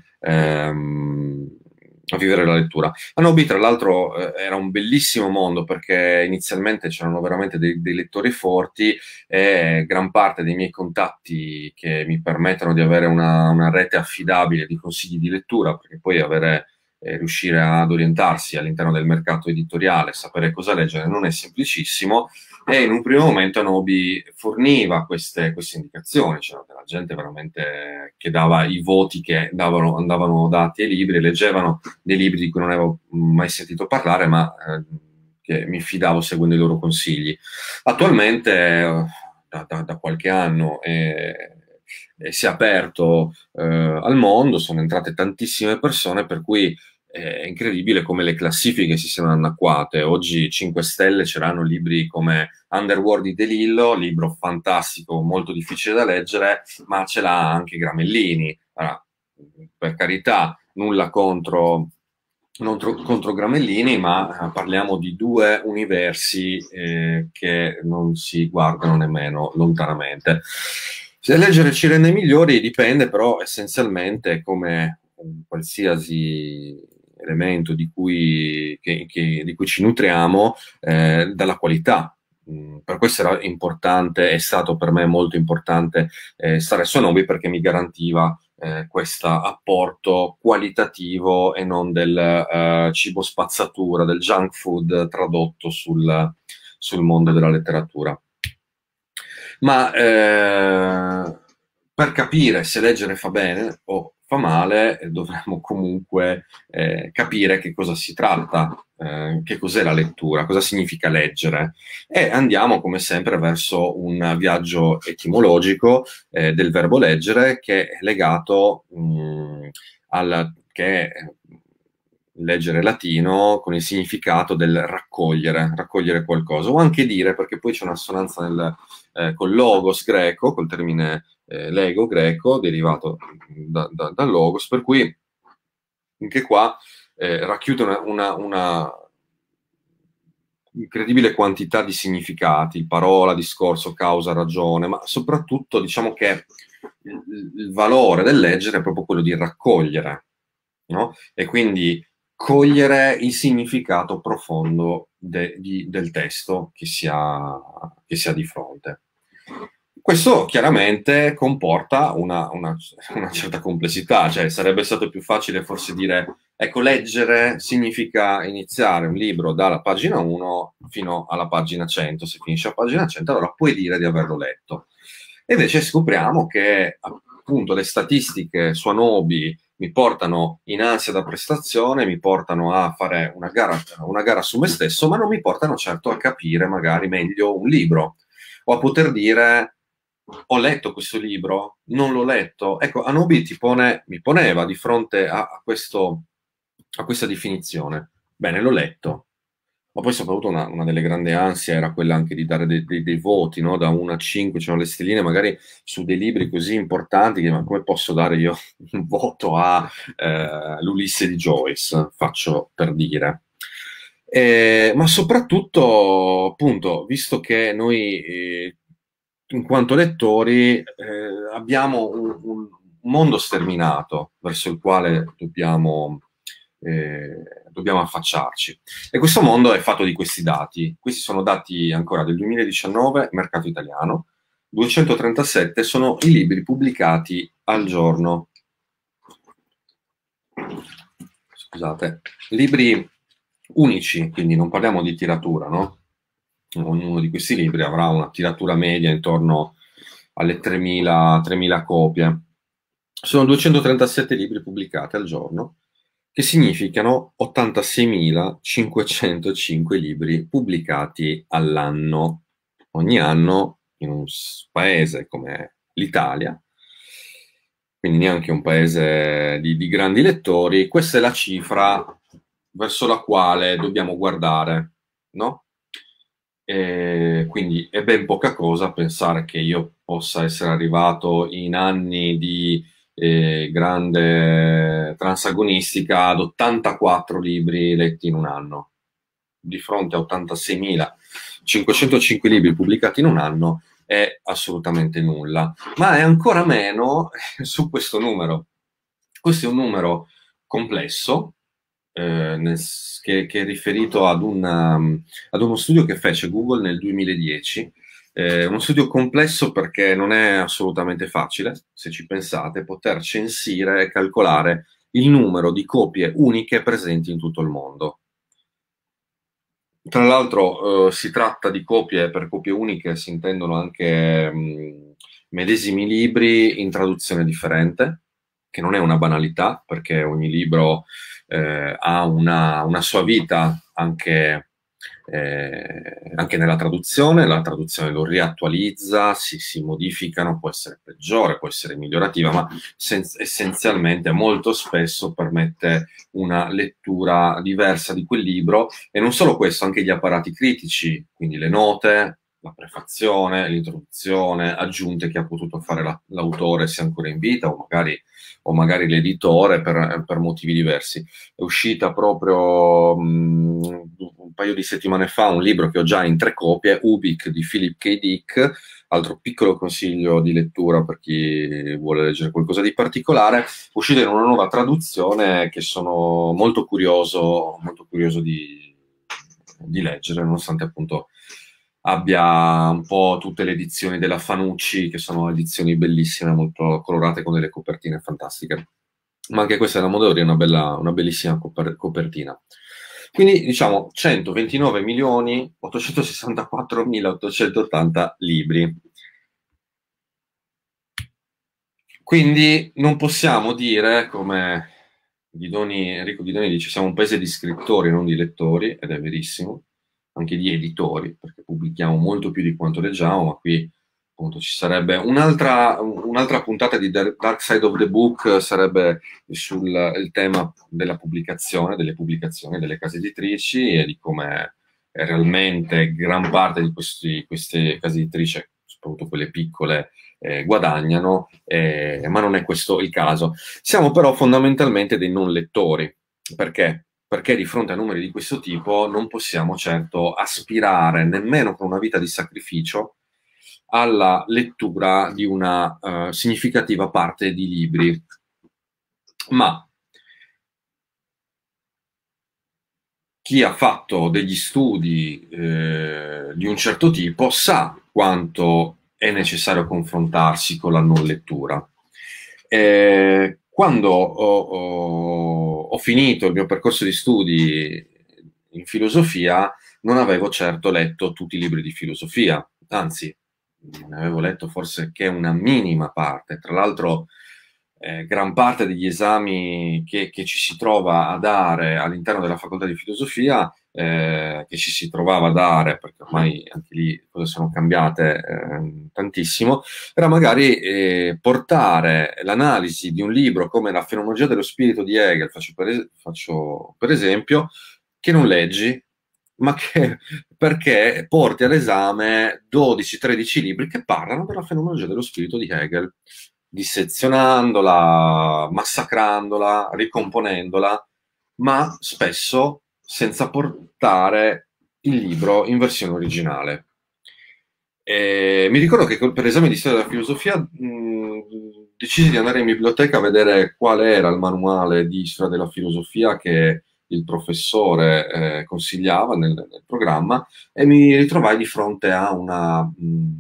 ehm, a vivere la lettura. Anobi, tra l'altro, eh, era un bellissimo mondo perché inizialmente c'erano veramente dei, dei lettori forti e gran parte dei miei contatti che mi permettono di avere una, una rete affidabile di consigli di lettura, perché poi avere, eh, riuscire ad orientarsi all'interno del mercato editoriale, sapere cosa leggere non è semplicissimo, e in un primo momento Anobi forniva queste, queste indicazioni. C'era della gente veramente che dava i voti che davano, andavano dati ai libri, leggevano dei libri di cui non avevo mai sentito parlare, ma eh, che mi fidavo seguendo i loro consigli. Attualmente, eh, da, da, da qualche anno, eh, eh, si è aperto eh, al mondo, sono entrate tantissime persone, per cui è incredibile come le classifiche si siano annacquate. Oggi cinque stelle c'erano libri come Underworld di De Lillo, libro fantastico, molto difficile da leggere, ma ce l'ha anche Gramellini. Allora, per carità, nulla contro, non tro- contro Gramellini, ma eh, parliamo di due universi eh, che non si guardano nemmeno lontanamente. Se leggere ci rende migliori dipende però essenzialmente, come un qualsiasi elemento di cui, che, che, di cui ci nutriamo, eh, dalla qualità. Mm, per questo era importante, è stato per me molto importante eh, stare su Anobi, perché mi garantiva eh, questo apporto qualitativo e non del eh, cibo spazzatura, del junk food tradotto sul, sul mondo della letteratura. Ma eh, per capire se leggere fa bene o fa male, eh, dovremmo comunque eh, capire che cosa si tratta, eh, che cos'è la lettura, cosa significa leggere. E andiamo, come sempre, verso un viaggio etimologico eh, del verbo leggere, che è legato mh, al che è leggere latino con il significato del raccogliere, raccogliere qualcosa, o anche dire, perché poi c'è un'assonanza nel, eh, col logos greco, col termine eh, lego greco, derivato da, da, dal logos, per cui anche qua eh, racchiude una, una, una incredibile quantità di significati, parola, discorso, causa, ragione, ma soprattutto diciamo che il, il valore del leggere è proprio quello di raccogliere, no? E quindi cogliere il significato profondo de, di, del testo che si, ha, che si ha di fronte. Questo chiaramente comporta una, una, una certa complessità, cioè sarebbe stato più facile forse dire, ecco, leggere significa iniziare un libro dalla pagina uno fino alla pagina cento, se finisce a pagina cento allora puoi dire di averlo letto. E invece scopriamo che appunto le statistiche su Anobi mi portano in ansia da prestazione, mi portano a fare una gara, una gara su me stesso, ma non mi portano certo a capire magari meglio un libro, o a poter dire ho letto questo libro, non l'ho letto. Ecco, Anobi ti pone, mi poneva di fronte a, a, questo, a questa definizione. Bene, l'ho letto. Ma poi soprattutto una, una delle grandi ansie era quella anche di dare dei, dei, dei voti, no? Da uno a cinque, c'erano le stelline magari su dei libri così importanti, che ma come posso dare io un voto a eh, l'Ulisse di Joyce, faccio per dire. Eh, ma soprattutto, appunto, visto che noi, eh, in quanto lettori, eh, abbiamo un, un mondo sterminato verso il quale dobbiamo... Eh, dobbiamo affacciarci. E questo mondo è fatto di questi dati. Questi sono dati ancora del duemiladiciannove, mercato italiano. duecentotrentasette sono i libri pubblicati al giorno. Scusate, libri unici, quindi non parliamo di tiratura, no? Ognuno di questi libri avrà una tiratura media intorno alle tremila, tremila copie. Sono duecentotrentasette libri pubblicati al giorno, che significano ottantaseimilacinquecentocinque libri pubblicati all'anno. Ogni anno in un paese come l'Italia, quindi neanche un paese di, di grandi lettori, questa è la cifra verso la quale dobbiamo guardare, no? E quindi è ben poca cosa pensare che io possa essere arrivato in anni di eh, grande transagonistica ad ottantaquattro libri letti in un anno. Di fronte a ottantaseimilacinquecentocinque libri pubblicati in un anno è assolutamente nulla, ma è ancora meno su questo numero. Questo è un numero complesso, eh, nel, che, che è riferito ad, una, ad uno studio che fece Google nel duemiladieci. Eh, uno studio complesso perché non è assolutamente facile, se ci pensate, poter censire e calcolare il numero di copie uniche presenti in tutto il mondo. Tra l'altro eh, si tratta di copie, per copie uniche si intendono anche mh, medesimi libri in traduzione differente, che non è una banalità, perché ogni libro eh, ha una, una sua vita anche eh, anche nella traduzione, la traduzione lo riattualizza, si, si modificano, può essere peggiore, può essere migliorativa, ma essenzialmente molto spesso permette una lettura diversa di quel libro, e non solo questo, anche gli apparati critici, quindi le note, la prefazione, l'introduzione, aggiunte che ha potuto fare la, l'autore se ancora in vita, o magari, o magari l'editore per, per motivi diversi. È uscita proprio mh, un paio di settimane fa un libro che ho già in tre copie, Ubik di Philip K. Dick, altro piccolo consiglio di lettura per chi vuole leggere qualcosa di particolare, uscito in una nuova traduzione che sono molto curioso, molto curioso di, di leggere, nonostante appunto abbia un po' tutte le edizioni della Fanucci, che sono edizioni bellissime, molto colorate, con delle copertine fantastiche. Ma anche questa è la Mondadori, è una, bella, una bellissima coper- copertina. Quindi diciamo centoventinove milioni ottocentosessantaquattromilaottocentottanta libri. Quindi non possiamo dire, come Guidoni, Enrico Guidoni dice, siamo un paese di scrittori, non di lettori, ed è verissimo, anche di editori, perché pubblichiamo molto più di quanto leggiamo, ma qui appunto ci sarebbe un'altra, un'altra puntata di Dark Side of the Book, sarebbe sul il tema della pubblicazione, delle pubblicazioni delle case editrici e di come realmente gran parte di questi, queste case editrici, soprattutto quelle piccole, eh, guadagnano, eh, ma non è questo il caso. Siamo però fondamentalmente dei non lettori. Perché? Perché di fronte a numeri di questo tipo non possiamo certo aspirare, nemmeno con una vita di sacrificio, alla lettura di una uh, significativa parte di libri. Ma chi ha fatto degli studi eh, di un certo tipo sa quanto è necessario confrontarsi con la non lettura. Eh, quando ho, ho, ho finito il mio percorso di studi in filosofia, non avevo certo letto tutti i libri di filosofia, anzi, ne avevo letto forse che una minima parte. Tra l'altro, eh, gran parte degli esami che, che ci si trova a dare all'interno della facoltà di filosofia, eh, che ci si trovava a dare, perché ormai anche lì le cose sono cambiate eh, tantissimo, era magari eh, portare l'analisi di un libro come La fenomenologia dello spirito di Hegel, faccio per, es- faccio per esempio, che non leggi, ma che perché porti all'esame dodici tredici libri che parlano della fenomenologia dello spirito di Hegel, dissezionandola, massacrandola, ricomponendola, ma spesso senza portare il libro in versione originale. E mi ricordo che per l'esame di storia della filosofia mh, decisi di andare in biblioteca a vedere qual era il manuale di storia della filosofia che il professore eh, consigliava nel, nel programma, e mi ritrovai di fronte a una mh,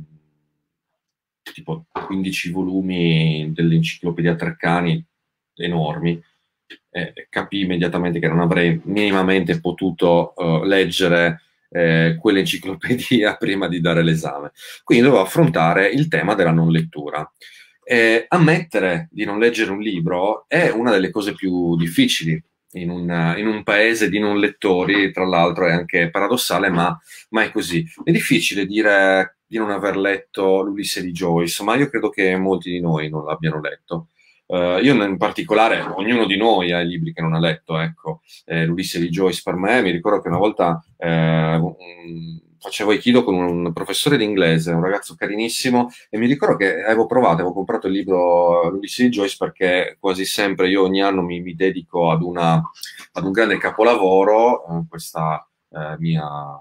tipo quindici volumi dell'enciclopedia Treccani enormi. Eh, capii immediatamente che non avrei minimamente potuto uh, leggere eh, quell'enciclopedia prima di dare l'esame. Quindi dovevo affrontare il tema della non lettura. Eh, ammettere di non leggere un libro è una delle cose più difficili in un, in un paese di non lettori, tra l'altro è anche paradossale, ma, ma è così. È difficile dire di non aver letto l'Ulisse di Joyce, ma io credo che molti di noi non l'abbiano letto. Uh, io in particolare, ognuno di noi ha i libri che non ha letto, ecco, eh, l'Ulisse di Joyce per me, mi ricordo che una volta eh, un, facevo aikido con un professore di inglese, un ragazzo carinissimo, e mi ricordo che avevo provato, avevo comprato il libro l'Ulisse di Joyce perché quasi sempre io ogni anno mi, mi dedico ad, una, ad un grande capolavoro, eh, questa eh, mia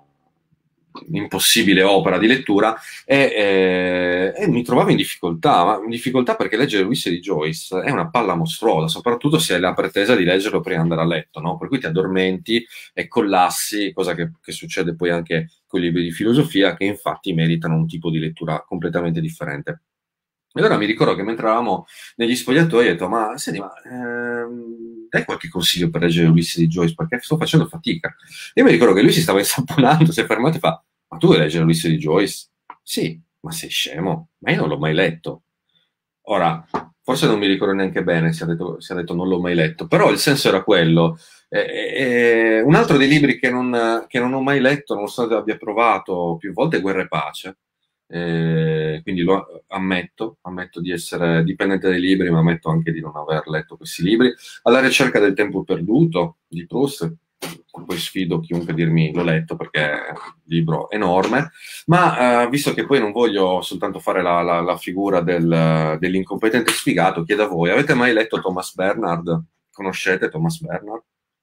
impossibile opera di lettura, e, e, e mi trovavo in difficoltà, ma in difficoltà perché leggere Ulisse di Joyce è una palla mostruosa, soprattutto se hai la pretesa di leggerlo prima di andare a letto, no? Per cui ti addormenti e collassi, cosa che, che succede poi anche con i libri di filosofia, che infatti meritano un tipo di lettura completamente differente. E allora mi ricordo che mentre eravamo negli spogliatoi ho detto, ma senti, ma ehm, dai qualche consiglio per leggere Ulisse di Joyce, perché sto facendo fatica. E io mi ricordo che lui si stava insaponando, si è fermato e fa, ma tu vuoi leggere Ulisse di Joyce? Sì, ma sei scemo? Ma io non l'ho mai letto. Ora, forse non mi ricordo neanche bene se ha detto, se ha detto non l'ho mai letto, però il senso era quello. Eh, eh, un altro dei libri che non, che non ho mai letto, nonostante abbia provato più volte, è Guerra e Pace. Eh, quindi lo ammetto, ammetto di essere dipendente dai libri, ma ammetto anche di non aver letto questi libri. Alla ricerca del tempo perduto di Proust, poi sfido chiunque a dirmi l'ho letto perché è un libro enorme, ma eh, visto che poi non voglio soltanto fare la, la, la figura del, dell'incompetente sfigato, chiedo a voi, avete mai letto Thomas Bernhard? Conoscete Thomas Bernhard?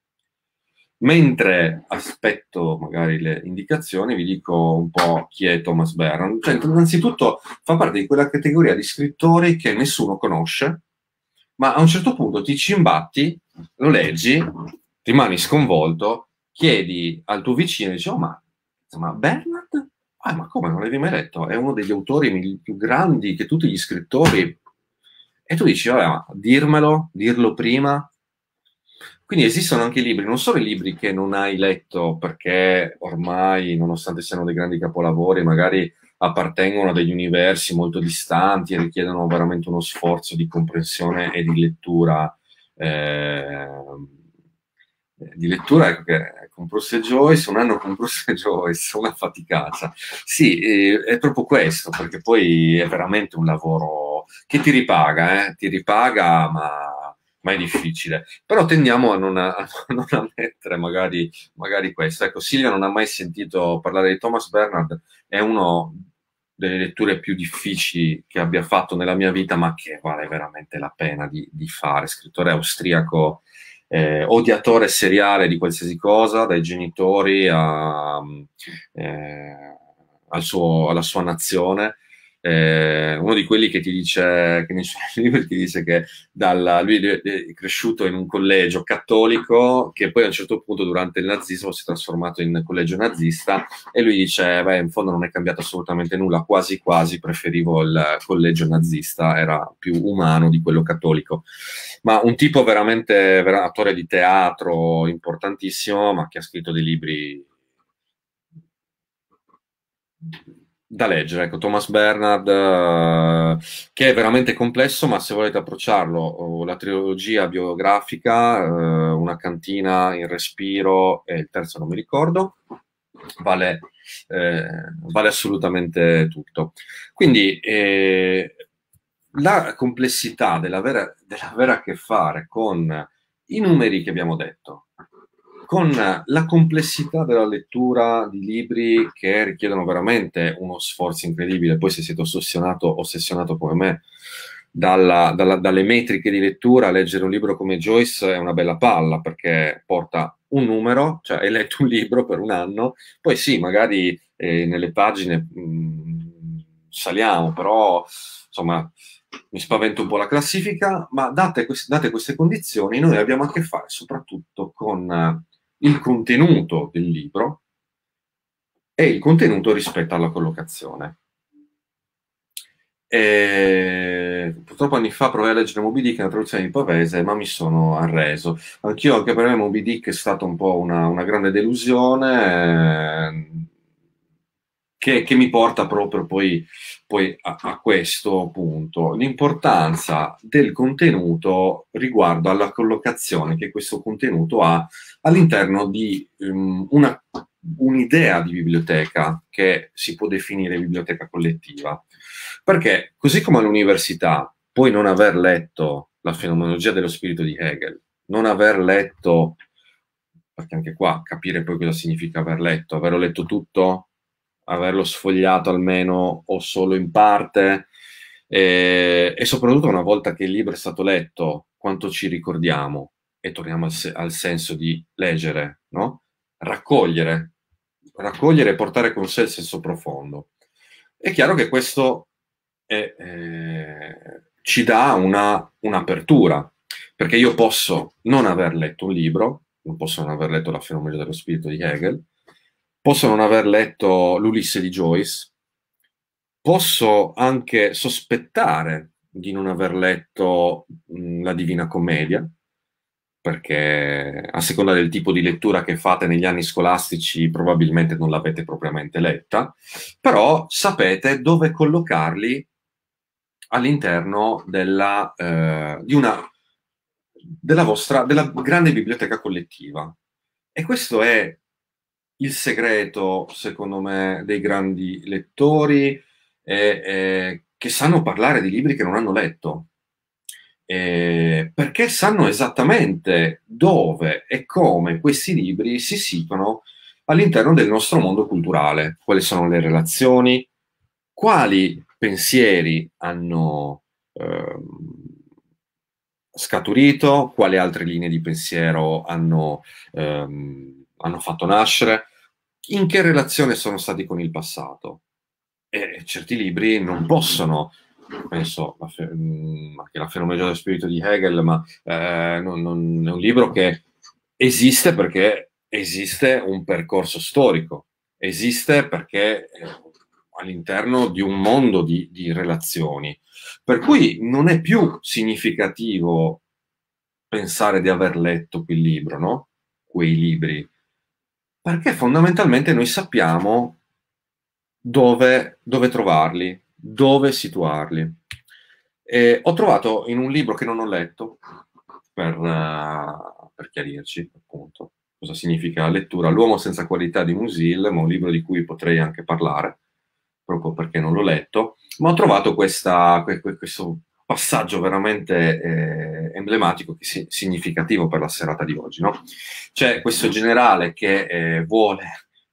Mentre aspetto magari le indicazioni, vi dico un po' chi è Thomas Bernhard. Cioè, innanzitutto fa parte di quella categoria di scrittori che nessuno conosce, ma a un certo punto ti ci imbatti, lo leggi, rimani sconvolto, chiedi al tuo vicino e dici, oh ma, ma Bernhard? Ah, ma come, non l'avevi mai letto? È uno degli autori più grandi che tutti gli scrittori. E tu dici, vabbè, ma dirmelo, dirlo prima. Quindi esistono anche libri, non solo i libri che non hai letto perché ormai, nonostante siano dei grandi capolavori, magari appartengono a degli universi molto distanti e richiedono veramente uno sforzo di comprensione e di lettura. Eh, di lettura, ecco che con Proust e Joyce, un anno con Proust e Joyce, una faticaccia. Sì, eh, è proprio questo, perché poi è veramente un lavoro che ti ripaga, eh? Ti ripaga, ma, ma è difficile. Però tendiamo a non, a, a non ammettere magari, magari questo. Ecco, Silvia non ha mai sentito parlare di Thomas Bernhard, è uno delle letture più difficili che abbia fatto nella mia vita, ma che vale veramente la pena di, di fare. Scrittore austriaco, eh, odiatore seriale di qualsiasi cosa, dai genitori a, eh, al suo, alla sua nazione. Eh, uno di quelli che ti dice, che nei suoi libri ti dice che dalla, lui è cresciuto in un collegio cattolico che poi a un certo punto durante il nazismo si è trasformato in collegio nazista, e lui dice, beh, in fondo non è cambiato assolutamente nulla, quasi quasi preferivo il collegio nazista, era più umano di quello cattolico. Ma un tipo veramente, veramente attore di teatro importantissimo, ma che ha scritto dei libri da leggere, ecco, Thomas Bernhard, eh, che è veramente complesso, ma se volete approcciarlo, la trilogia biografica, eh, Una cantina in respiro e il terzo non mi ricordo, vale, eh, vale assolutamente tutto. Quindi eh, la complessità dell'avere, dell'avere a che fare con i numeri che abbiamo detto, con la complessità della lettura di libri che richiedono veramente uno sforzo incredibile. Poi se siete ossessionato, ossessionato come me dalla, dalla, dalle metriche di lettura, leggere un libro come Joyce è una bella palla, perché porta un numero, cioè hai letto un libro per un anno, poi sì, magari eh, nelle pagine mh, saliamo, però insomma mi spaventa un po' la classifica, ma date, quest- date queste condizioni, noi abbiamo a che fare soprattutto con uh, il contenuto del libro e il contenuto rispetto alla collocazione. E purtroppo anni fa provai a leggere Moby Dick nella traduzione di Pavese, ma mi sono arreso. Anch'io, anche per me Moby Dick è stata un po' una, una grande delusione, eh, che, che mi porta proprio poi, poi a, a questo punto. L'importanza del contenuto riguardo alla collocazione che questo contenuto ha all'interno di um, una, un'idea di biblioteca che si può definire biblioteca collettiva. Perché così come all'università puoi non aver letto la fenomenologia dello spirito di Hegel, non aver letto, perché anche qua capire poi cosa significa aver letto, averlo letto tutto, averlo sfogliato almeno o solo in parte, e, e soprattutto una volta che il libro è stato letto, quanto ci ricordiamo, e torniamo al, se- al senso di leggere, no? Raccogliere, raccogliere e portare con sé il senso profondo. È chiaro che questo è, eh, ci dà una, un'apertura, perché io posso non aver letto un libro, non posso non aver letto La fenomenologia dello spirito di Hegel, posso non aver letto l'Ulisse di Joyce, posso anche sospettare di non aver letto mh, la Divina Commedia, perché a seconda del tipo di lettura che fate negli anni scolastici probabilmente non l'avete propriamente letta, però sapete dove collocarli all'interno della, eh, di una, della vostra, della grande biblioteca collettiva. E questo è il segreto, secondo me, dei grandi lettori eh, eh, che sanno parlare di libri che non hanno letto. Eh, perché sanno esattamente dove e come questi libri si situano all'interno del nostro mondo culturale, quali sono le relazioni, quali pensieri hanno ehm, scaturito, quali altre linee di pensiero hanno, ehm, hanno fatto nascere, in che relazione sono stati con il passato. E certi libri non possono, penso la fe- mh, anche la Fenomenologia dello spirito di Hegel, ma eh, non, non- è un libro che esiste perché esiste un percorso storico, esiste perché eh, all'interno di un mondo di, di relazioni, per cui non è più significativo pensare di aver letto quel libro, no? Quei libri, perché fondamentalmente noi sappiamo dove, dove trovarli, dove situarli. E ho trovato in un libro che non ho letto, per, uh, per chiarirci appunto cosa significa lettura, L'uomo senza qualità di Musil, ma un libro di cui potrei anche parlare, proprio perché non l'ho letto, ma ho trovato questa, questo passaggio veramente eh, emblematico, che significativo per la serata di oggi, no? C'è questo generale che eh, vuole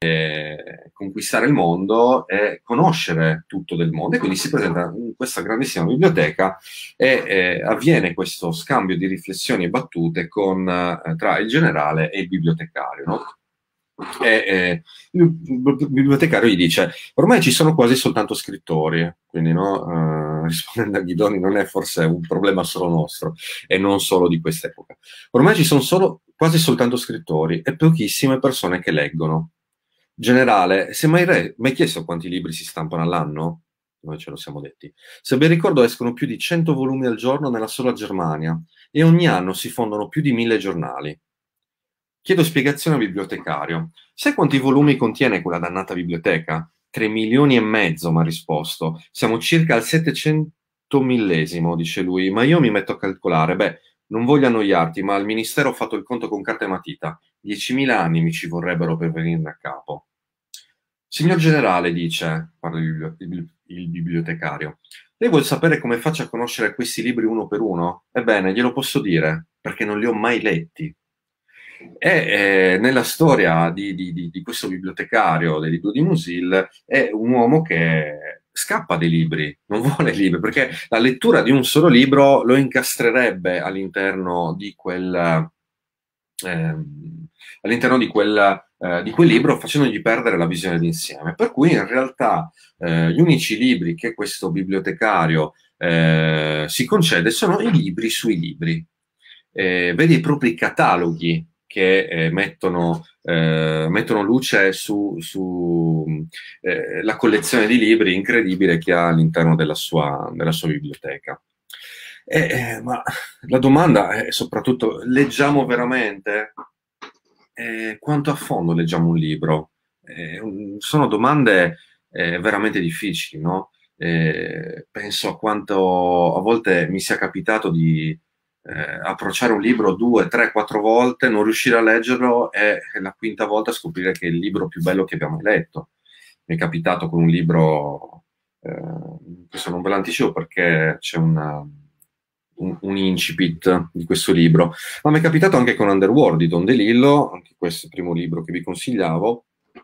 eh, conquistare il mondo e conoscere tutto del mondo, e quindi si presenta in questa grandissima biblioteca e eh, avviene questo scambio di riflessioni e battute con, eh, tra il generale e il bibliotecario, no? E, eh, il bibliotecario gli dice: ormai ci sono quasi soltanto scrittori, quindi no, eh, rispondendo a Guidoni, non è forse un problema solo nostro e non solo di quest'epoca. Ormai ci sono solo, quasi soltanto scrittori e pochissime persone che leggono. Generale, si è mai, re, mai chiesto quanti libri si stampano all'anno? Noi ce lo siamo detti. Se ben ricordo escono più di cento volumi al giorno nella sola Germania e ogni anno si fondono più di mille giornali. Chiedo spiegazione al bibliotecario. Sai quanti volumi contiene quella dannata biblioteca? Tre milioni e mezzo, mi ha risposto. Siamo circa al settecento millesimo, dice lui, ma io mi metto a calcolare. Beh, non voglio annoiarti, ma al ministero ho fatto il conto con carta e matita. Diecimila anni mi ci vorrebbero per venirne a capo. Signor generale, dice, parla il, il, il bibliotecario, lei vuol sapere come faccio a conoscere questi libri uno per uno? Ebbene, glielo posso dire, perché non li ho mai letti. E eh, nella storia di, di, di, di questo bibliotecario del libro di Musil è un uomo che scappa dai libri, non vuole libri, perché la lettura di un solo libro lo incastrerebbe all'interno di quel, eh, all'interno di quel, eh, di quel libro, facendogli perdere la visione d'insieme. Per cui in realtà eh, gli unici libri che questo bibliotecario eh, si concede sono i libri sui libri. Eh, vedi i propri cataloghi che eh, mettono, eh, mettono luce su, su eh, la collezione di libri incredibile che ha all'interno della sua, della sua biblioteca. Eh, ma la domanda è soprattutto: leggiamo veramente? Eh, quanto a fondo leggiamo un libro? Eh, sono domande eh, veramente difficili, no? Eh, penso a quanto a volte mi sia capitato di eh, approcciare un libro due, tre, quattro volte, non riuscire a leggerlo e la quinta volta scoprire che è il libro più bello che abbiamo mai letto. Mi è capitato con un libro, eh, questo non ve l'anticipo perché c'è una, un, un incipit di questo libro, ma mi è capitato anche con Underworld di Don DeLillo, anche questo è il primo libro che vi consigliavo,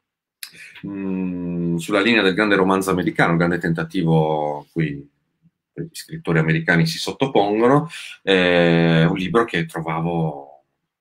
mh, sulla linea del grande romanzo americano, un grande tentativo a cui gli scrittori americani si sottopongono, eh, un libro che trovavo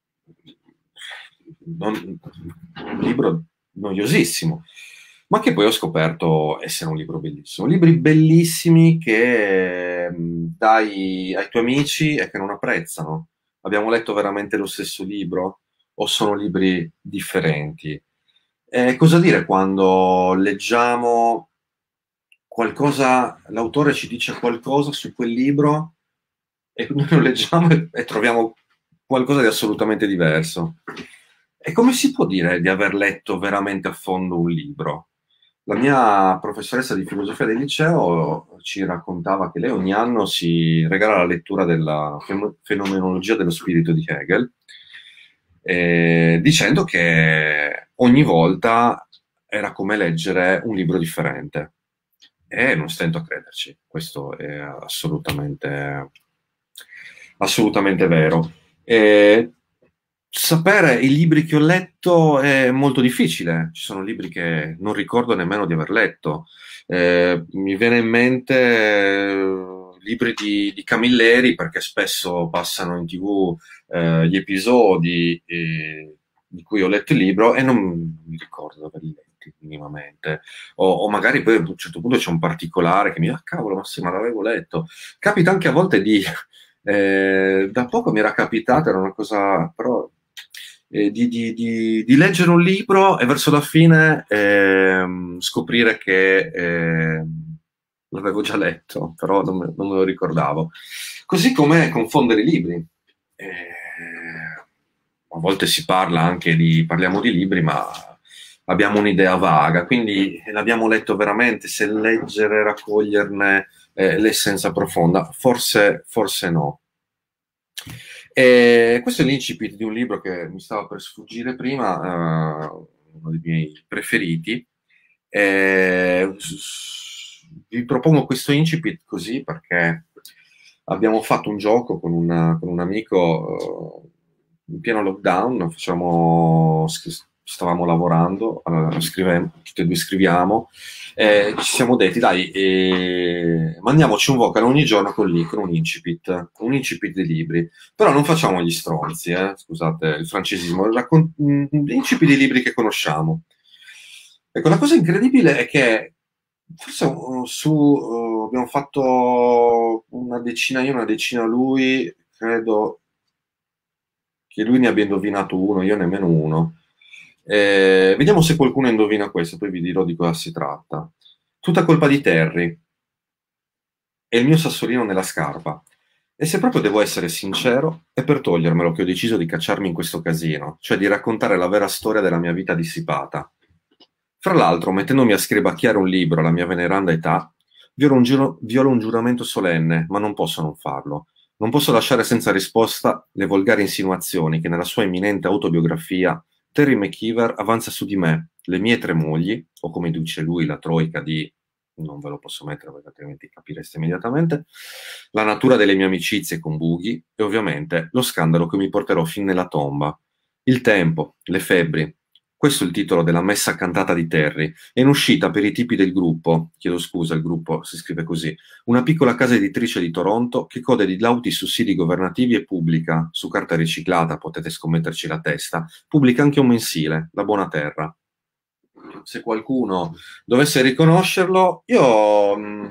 non, un libro noiosissimo, ma che poi ho scoperto essere un libro bellissimo. Libri bellissimi che mh, dai ai tuoi amici e che non apprezzano. Abbiamo letto veramente lo stesso libro o sono libri differenti? Eh, cosa dire quando leggiamo qualcosa, l'autore ci dice qualcosa su quel libro e noi lo leggiamo e, e troviamo qualcosa di assolutamente diverso? E come si può dire di aver letto veramente a fondo un libro? la mia professoressa di filosofia del liceo ci raccontava che lei ogni anno si regala la lettura della fenomenologia dello spirito di Hegel, eh, dicendo che ogni volta era come leggere un libro differente. E non stento a crederci, questo è assolutamente, assolutamente vero. E sapere i libri che ho letto è molto difficile, ci sono libri che non ricordo nemmeno di aver letto. Eh, mi viene in mente eh, libri di, di Camilleri, perché spesso passano in tivù eh, gli episodi eh, di cui ho letto il libro e non mi ricordo di averli letti minimamente. O, o magari poi ad un certo punto c'è un particolare che mi dice, ah cavolo, ma sì, ma l'avevo letto. Capita anche a volte di... Eh, da poco mi era capitato, era una cosa, però, eh, di, di, di, di leggere un libro e verso la fine ehm, scoprire che ehm, l'avevo già letto, però non me, non me lo ricordavo. Così come confondere i libri. Eh, a volte si parla anche di, parliamo di libri, ma abbiamo un'idea vaga, quindi l'abbiamo letto veramente, se leggere, raccoglierne eh, l'essenza profonda, forse, forse no. E questo è l'incipit di un libro che mi stava per sfuggire prima, uh, uno dei miei preferiti. E vi propongo questo incipit così perché abbiamo fatto un gioco con, una, con un amico uh, in pieno lockdown, facciamo, stavamo lavorando, uh, scrivemo, tutti e due scriviamo, eh, ci siamo detti dai, eh, mandiamoci un vocal ogni giorno con, lì, con un incipit, un incipit dei libri, però non facciamo gli stronzi, eh, scusate il francesismo, raccont- incipit dei libri che conosciamo. Ecco, la cosa incredibile è che forse uh, su, uh, abbiamo fatto una decina io, una decina lui, credo che lui ne abbia indovinato uno, io nemmeno uno. Eh, vediamo se qualcuno indovina questo, poi vi dirò di cosa si tratta. Tutta colpa di Terry. È il mio sassolino nella scarpa. E se proprio devo essere sincero, è per togliermelo che ho deciso di cacciarmi in questo casino, cioè di raccontare la vera storia della mia vita dissipata. Fra l'altro, mettendomi a scribacchiare un libro alla mia veneranda età, violo un, giuro, violo un giuramento solenne, ma non posso non farlo. Non posso lasciare senza risposta le volgari insinuazioni che nella sua imminente autobiografia Terry McKeever avanza su di me, le mie tre mogli, o come dice lui, la troica di... non ve lo posso mettere perché altrimenti capireste immediatamente, la natura delle mie amicizie con Bughi e ovviamente lo scandalo che mi porterò fin nella tomba. Il tempo, le febbri. Questo è il titolo della messa cantata di Terry. È in uscita per i tipi del gruppo, chiedo scusa, il gruppo si scrive così, una piccola casa editrice di Toronto che gode di lauti sussidi governativi e pubblica, su carta riciclata, potete scommetterci la testa, pubblica anche un mensile, La Buona Terra. Se qualcuno dovesse riconoscerlo, io mh,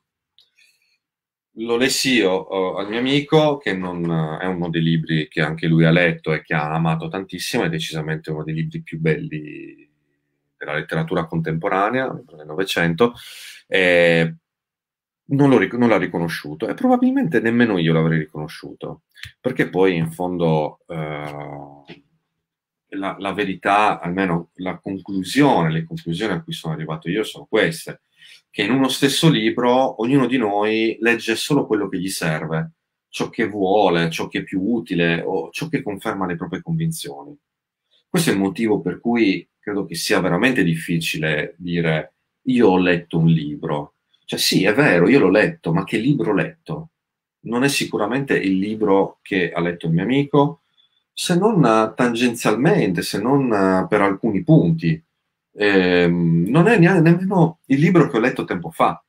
lo lessi io uh, al mio amico, che non, uh, è uno dei libri che anche lui ha letto e che ha amato tantissimo, è decisamente uno dei libri più belli della letteratura contemporanea del Novecento, e non, lo, non l'ha riconosciuto e probabilmente nemmeno io l'avrei riconosciuto, perché poi in fondo uh, la, la verità, almeno la conclusione, le conclusioni a cui sono arrivato io sono queste, che in uno stesso libro ognuno di noi legge solo quello che gli serve, ciò che vuole, ciò che è più utile o ciò che conferma le proprie convinzioni. Questo è il motivo per cui credo che sia veramente difficile dire io ho letto un libro. Cioè sì, è vero, io l'ho letto, ma che libro ho letto? Non è sicuramente il libro che ha letto il mio amico, se non tangenzialmente, se non per alcuni punti. Eh, non è neanche, nemmeno il libro che ho letto tempo fa.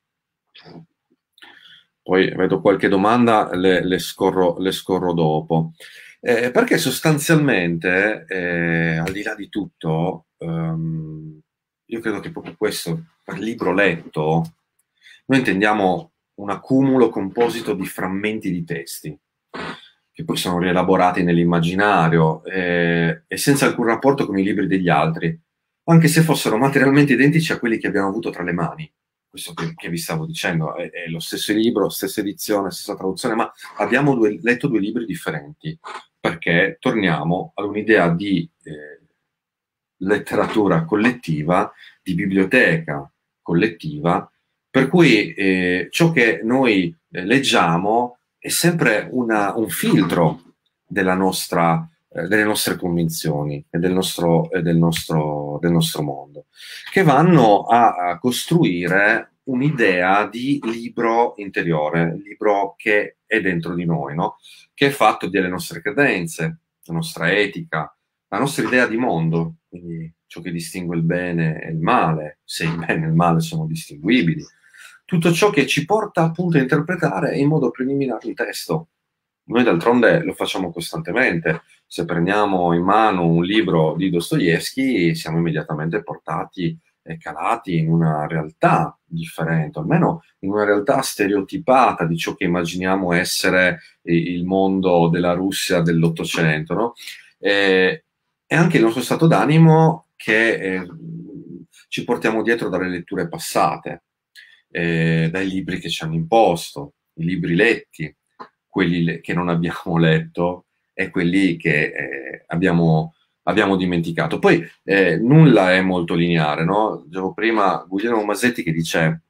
Poi vedo qualche domanda, le, le, scorro, le scorro dopo. Eh, perché sostanzialmente, eh, al di là di tutto, ehm, io credo che proprio questo, per libro letto, noi intendiamo un accumulo composito di frammenti di testi, che poi sono rielaborati nell'immaginario, eh, e senza alcun rapporto con i libri degli altri, anche se fossero materialmente identici a quelli che abbiamo avuto tra le mani. Questo che, che vi stavo dicendo, è, è lo stesso libro, stessa edizione, stessa traduzione, ma abbiamo due, letto due libri differenti, perché torniamo ad un'idea di eh, letteratura collettiva di biblioteca collettiva, per cui eh, ciò che noi eh, leggiamo è sempre una, un filtro della nostra, eh, delle nostre convinzioni e del nostro, e del nostro, del nostro mondo, che vanno a, a costruire un'idea di libro interiore, libro che è dentro di noi, no? Che è fatto delle nostre credenze, la nostra etica, la nostra idea di mondo, quindi ciò che distingue il bene e il male, se il bene e il male sono distinguibili, tutto ciò che ci porta appunto a interpretare in modo preliminare un testo. Noi d'altronde lo facciamo costantemente. Se prendiamo in mano un libro di Dostoevsky, siamo immediatamente portati e calati in una realtà differente, almeno in una realtà stereotipata di ciò che immaginiamo essere il mondo della Russia dell'Ottocento, no? E, e anche il nostro stato d'animo che eh, ci portiamo dietro dalle letture passate, eh, dai libri che ci hanno imposto, i libri letti, quelli le- che non abbiamo letto e quelli che eh, abbiamo, abbiamo dimenticato. Poi eh, nulla è molto lineare, no? Dicevo prima Guglielmo Masetti che dice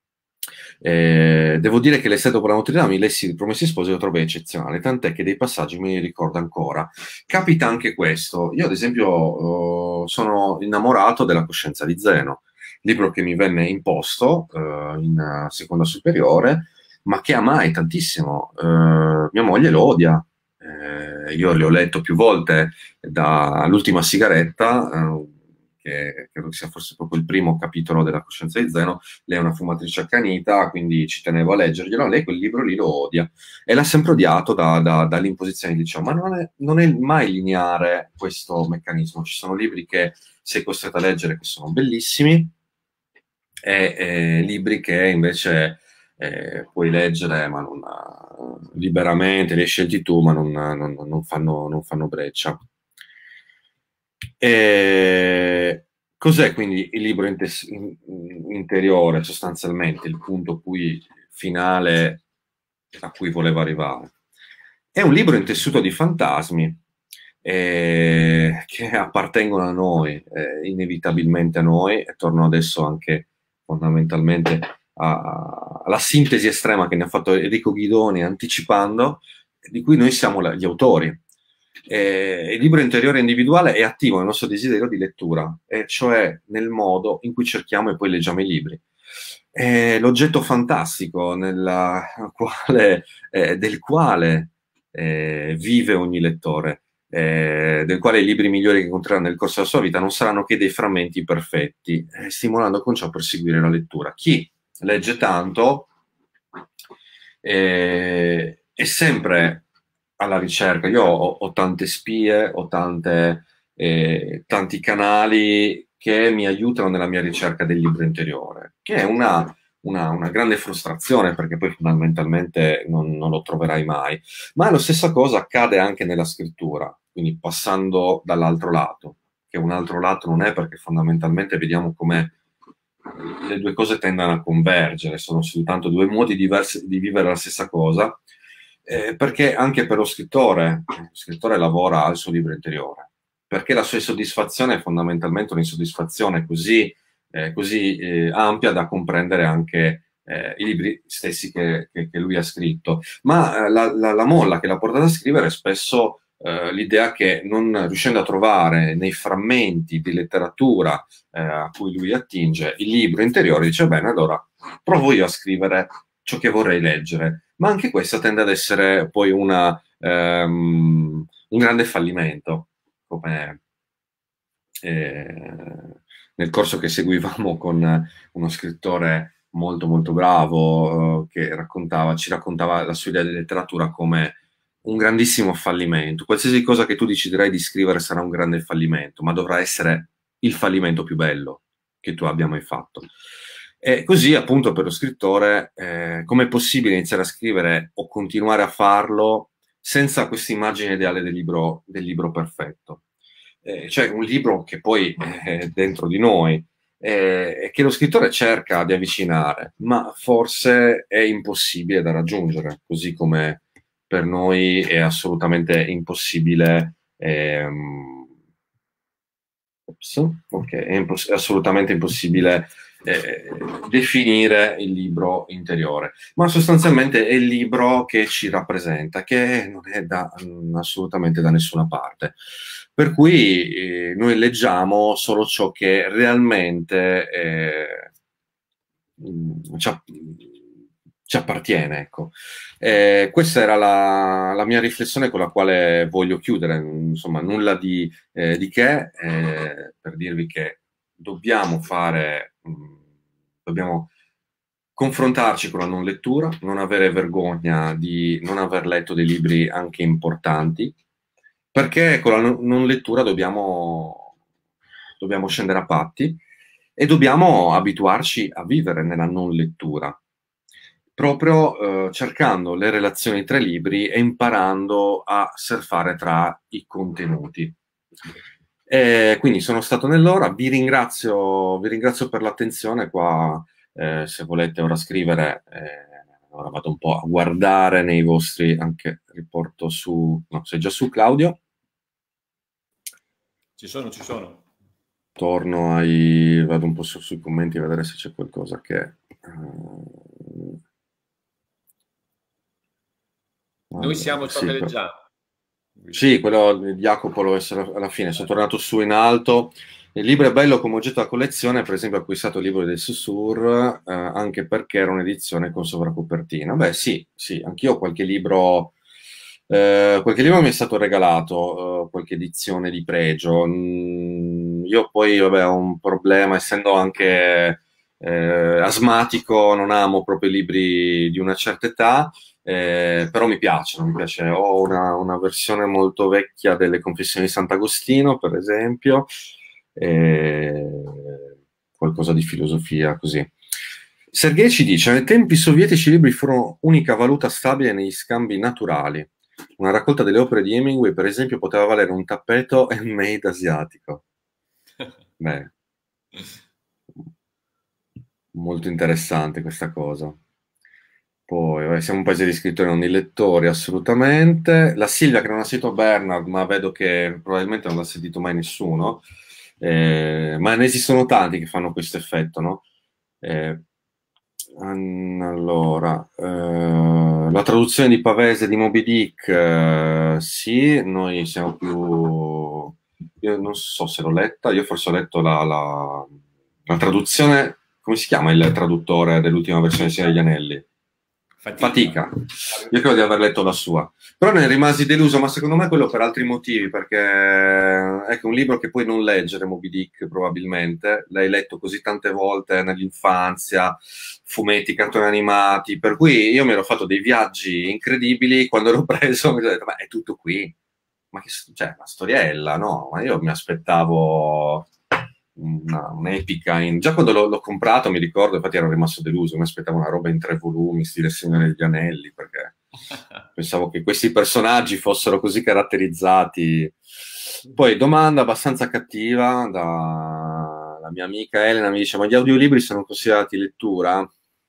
eh, devo dire che l'estate dopo la notte mi lessi i Promessi Sposi, lo trovo eccezionale, tant'è che dei passaggi me li ricordo ancora. Capita anche questo. Io ad esempio eh, sono innamorato della Coscienza di Zeno, libro che mi venne imposto eh, in seconda superiore, ma che amai tantissimo. Eh, mia moglie lo odia. Eh, io le ho letto più volte dall'ultima sigaretta, eh, che credo che sia forse proprio il primo capitolo della Coscienza di Zeno. Lei è una fumatrice accanita, quindi ci tenevo a leggerglielo. Lei quel libro lì lo odia e l'ha sempre odiato da, da, dall'imposizione. Dicevo, ma non è, non è mai lineare questo meccanismo. Ci sono libri che sei costretto a leggere che sono bellissimi e eh, libri che invece eh, puoi leggere ma non, liberamente, li hai scelti tu, ma non, non, non, fanno, non fanno breccia. E cos'è quindi il libro intes- in- interiore, sostanzialmente, il punto cui, finale a cui volevo arrivare? È un libro intessuto di fantasmi eh, che appartengono a noi, eh, inevitabilmente a noi, e torno adesso anche fondamentalmente a- alla sintesi estrema che ne ha fatto Enrico Guidoni anticipando, di cui noi siamo la- gli autori. Eh, il libro interiore individuale è attivo nel nostro desiderio di lettura, e cioè nel modo in cui cerchiamo e poi leggiamo i libri. È l'oggetto fantastico nella quale, eh, del quale eh, vive ogni lettore, eh, del quale i libri migliori che incontrerà nel corso della sua vita non saranno che dei frammenti perfetti, eh, stimolando con ciò per seguire la lettura. Chi legge tanto eh, è sempre alla ricerca. Io ho, ho tante spie, ho tante, eh, tanti canali che mi aiutano nella mia ricerca del libro interiore, che è una, una, una grande frustrazione perché poi fondamentalmente non, non lo troverai mai. Ma la stessa cosa accade anche nella scrittura, quindi passando dall'altro lato, che un altro lato non è, perché fondamentalmente vediamo come le due cose tendono a convergere, sono soltanto due modi diversi di vivere la stessa cosa, eh, perché anche per lo scrittore, lo scrittore lavora al suo libro interiore, perché la sua soddisfazione è fondamentalmente un'insoddisfazione così, eh, così eh, ampia da comprendere anche eh, i libri stessi che, che, che lui ha scritto. Ma eh, la, la, la molla che l'ha portata a scrivere è spesso eh, l'idea che, non riuscendo a trovare nei frammenti di letteratura eh, a cui lui attinge il libro interiore, dice bene, allora provo io a scrivere ciò che vorrei leggere. Ma anche questo tende ad essere poi una, ehm, un grande fallimento, come eh, nel corso che seguivamo con uno scrittore molto molto bravo eh, che raccontava, ci raccontava la sua idea di letteratura come un grandissimo fallimento. Qualsiasi cosa che tu deciderai di scrivere sarà un grande fallimento, ma dovrà essere il fallimento più bello che tu abbia mai fatto. E così appunto per lo scrittore eh, com'è possibile iniziare a scrivere o continuare a farlo senza questa immagine ideale del libro, del libro perfetto? Eh, cioè un libro che poi è dentro di noi, eh, che lo scrittore cerca di avvicinare, ma forse è impossibile da raggiungere, così come per noi è assolutamente impossibile ehm, Ops, ok, è, imposs- è assolutamente impossibile eh, definire il libro interiore, ma sostanzialmente è il libro che ci rappresenta, che non è da, mh, assolutamente da nessuna parte. Per cui eh, noi leggiamo solo ciò che realmente eh, mh, ci, a- ci appartiene, ecco. Eh, questa era la, la mia riflessione con la quale voglio chiudere, insomma, nulla di, eh, di che, eh, per dirvi che dobbiamo fare, mh, dobbiamo confrontarci con la non lettura, non avere vergogna di non aver letto dei libri anche importanti, perché con la non non lettura dobbiamo, dobbiamo scendere a patti e dobbiamo abituarci a vivere nella non lettura, proprio eh, cercando le relazioni tra i libri e imparando a surfare tra i contenuti. E quindi sono stato nell'ora, vi ringrazio, vi ringrazio per l'attenzione qua, eh, se volete ora scrivere, eh, ora vado un po' a guardare nei vostri, anche riporto su, no, sei già su Claudio? Ci sono, ci sono. Torno ai, vado un po' su, sui commenti a vedere se c'è qualcosa che... Uh, Noi siamo allora, ciò che sì, per... leggiamo. Sì, quello di Jacopo lo essere alla fine, sono tornato su in alto. Il libro è bello come oggetto da collezione, per esempio ho acquistato il libro del Saussure, eh, anche perché era un'edizione con sovracopertina. Beh sì, sì, anch'io ho qualche libro, eh, qualche libro mi è stato regalato, eh, qualche edizione di pregio. Mm, io poi vabbè, ho un problema, essendo anche eh, asmatico, non amo proprio i libri di una certa età. Eh, però mi piacciono, mi piace. Ho una, una versione molto vecchia delle Confessioni di Sant'Agostino, per esempio, eh, qualcosa di filosofia così. Sergei ci dice: nei tempi sovietici i libri furono unica valuta stabile negli scambi naturali. Una raccolta delle opere di Hemingway, per esempio, poteva valere un tappeto handmade asiatico. Beh, molto interessante questa cosa. Poi, vabbè, siamo un paese di scrittori, non di lettori, assolutamente. La Silvia che non ha sentito Bernard, ma vedo che probabilmente non l'ha sentito mai nessuno. Eh, ma ne esistono tanti che fanno questo effetto, no? Eh, an- allora, eh, la traduzione di Pavese di Moby Dick, eh, sì, noi siamo più... Io non so se l'ho letta, io forse ho letto la, la- la traduzione, come si chiama il traduttore dell'ultima versione di Signore degli Anelli? Fatica. Fatica. Io credo di aver letto la sua. Però ne rimasi deluso, ma secondo me quello per altri motivi, perché ecco, un libro che puoi non leggere, Moby Dick, probabilmente, l'hai letto così tante volte nell'infanzia, fumetti, cartoni animati, per cui io mi ero fatto dei viaggi incredibili, quando l'ho preso mi sono detto, ma è tutto qui, ma che, cioè, una storiella, no? Ma io mi aspettavo una- un'epica. In... Già quando l'ho, l'ho comprato, mi ricordo, infatti ero rimasto deluso, mi aspettavo una roba in tre volumi, stile Signore degli Anelli, perché pensavo che questi personaggi fossero così caratterizzati. Poi, domanda abbastanza cattiva da la mia amica Elena, mi dice, ma gli audiolibri sono considerati lettura?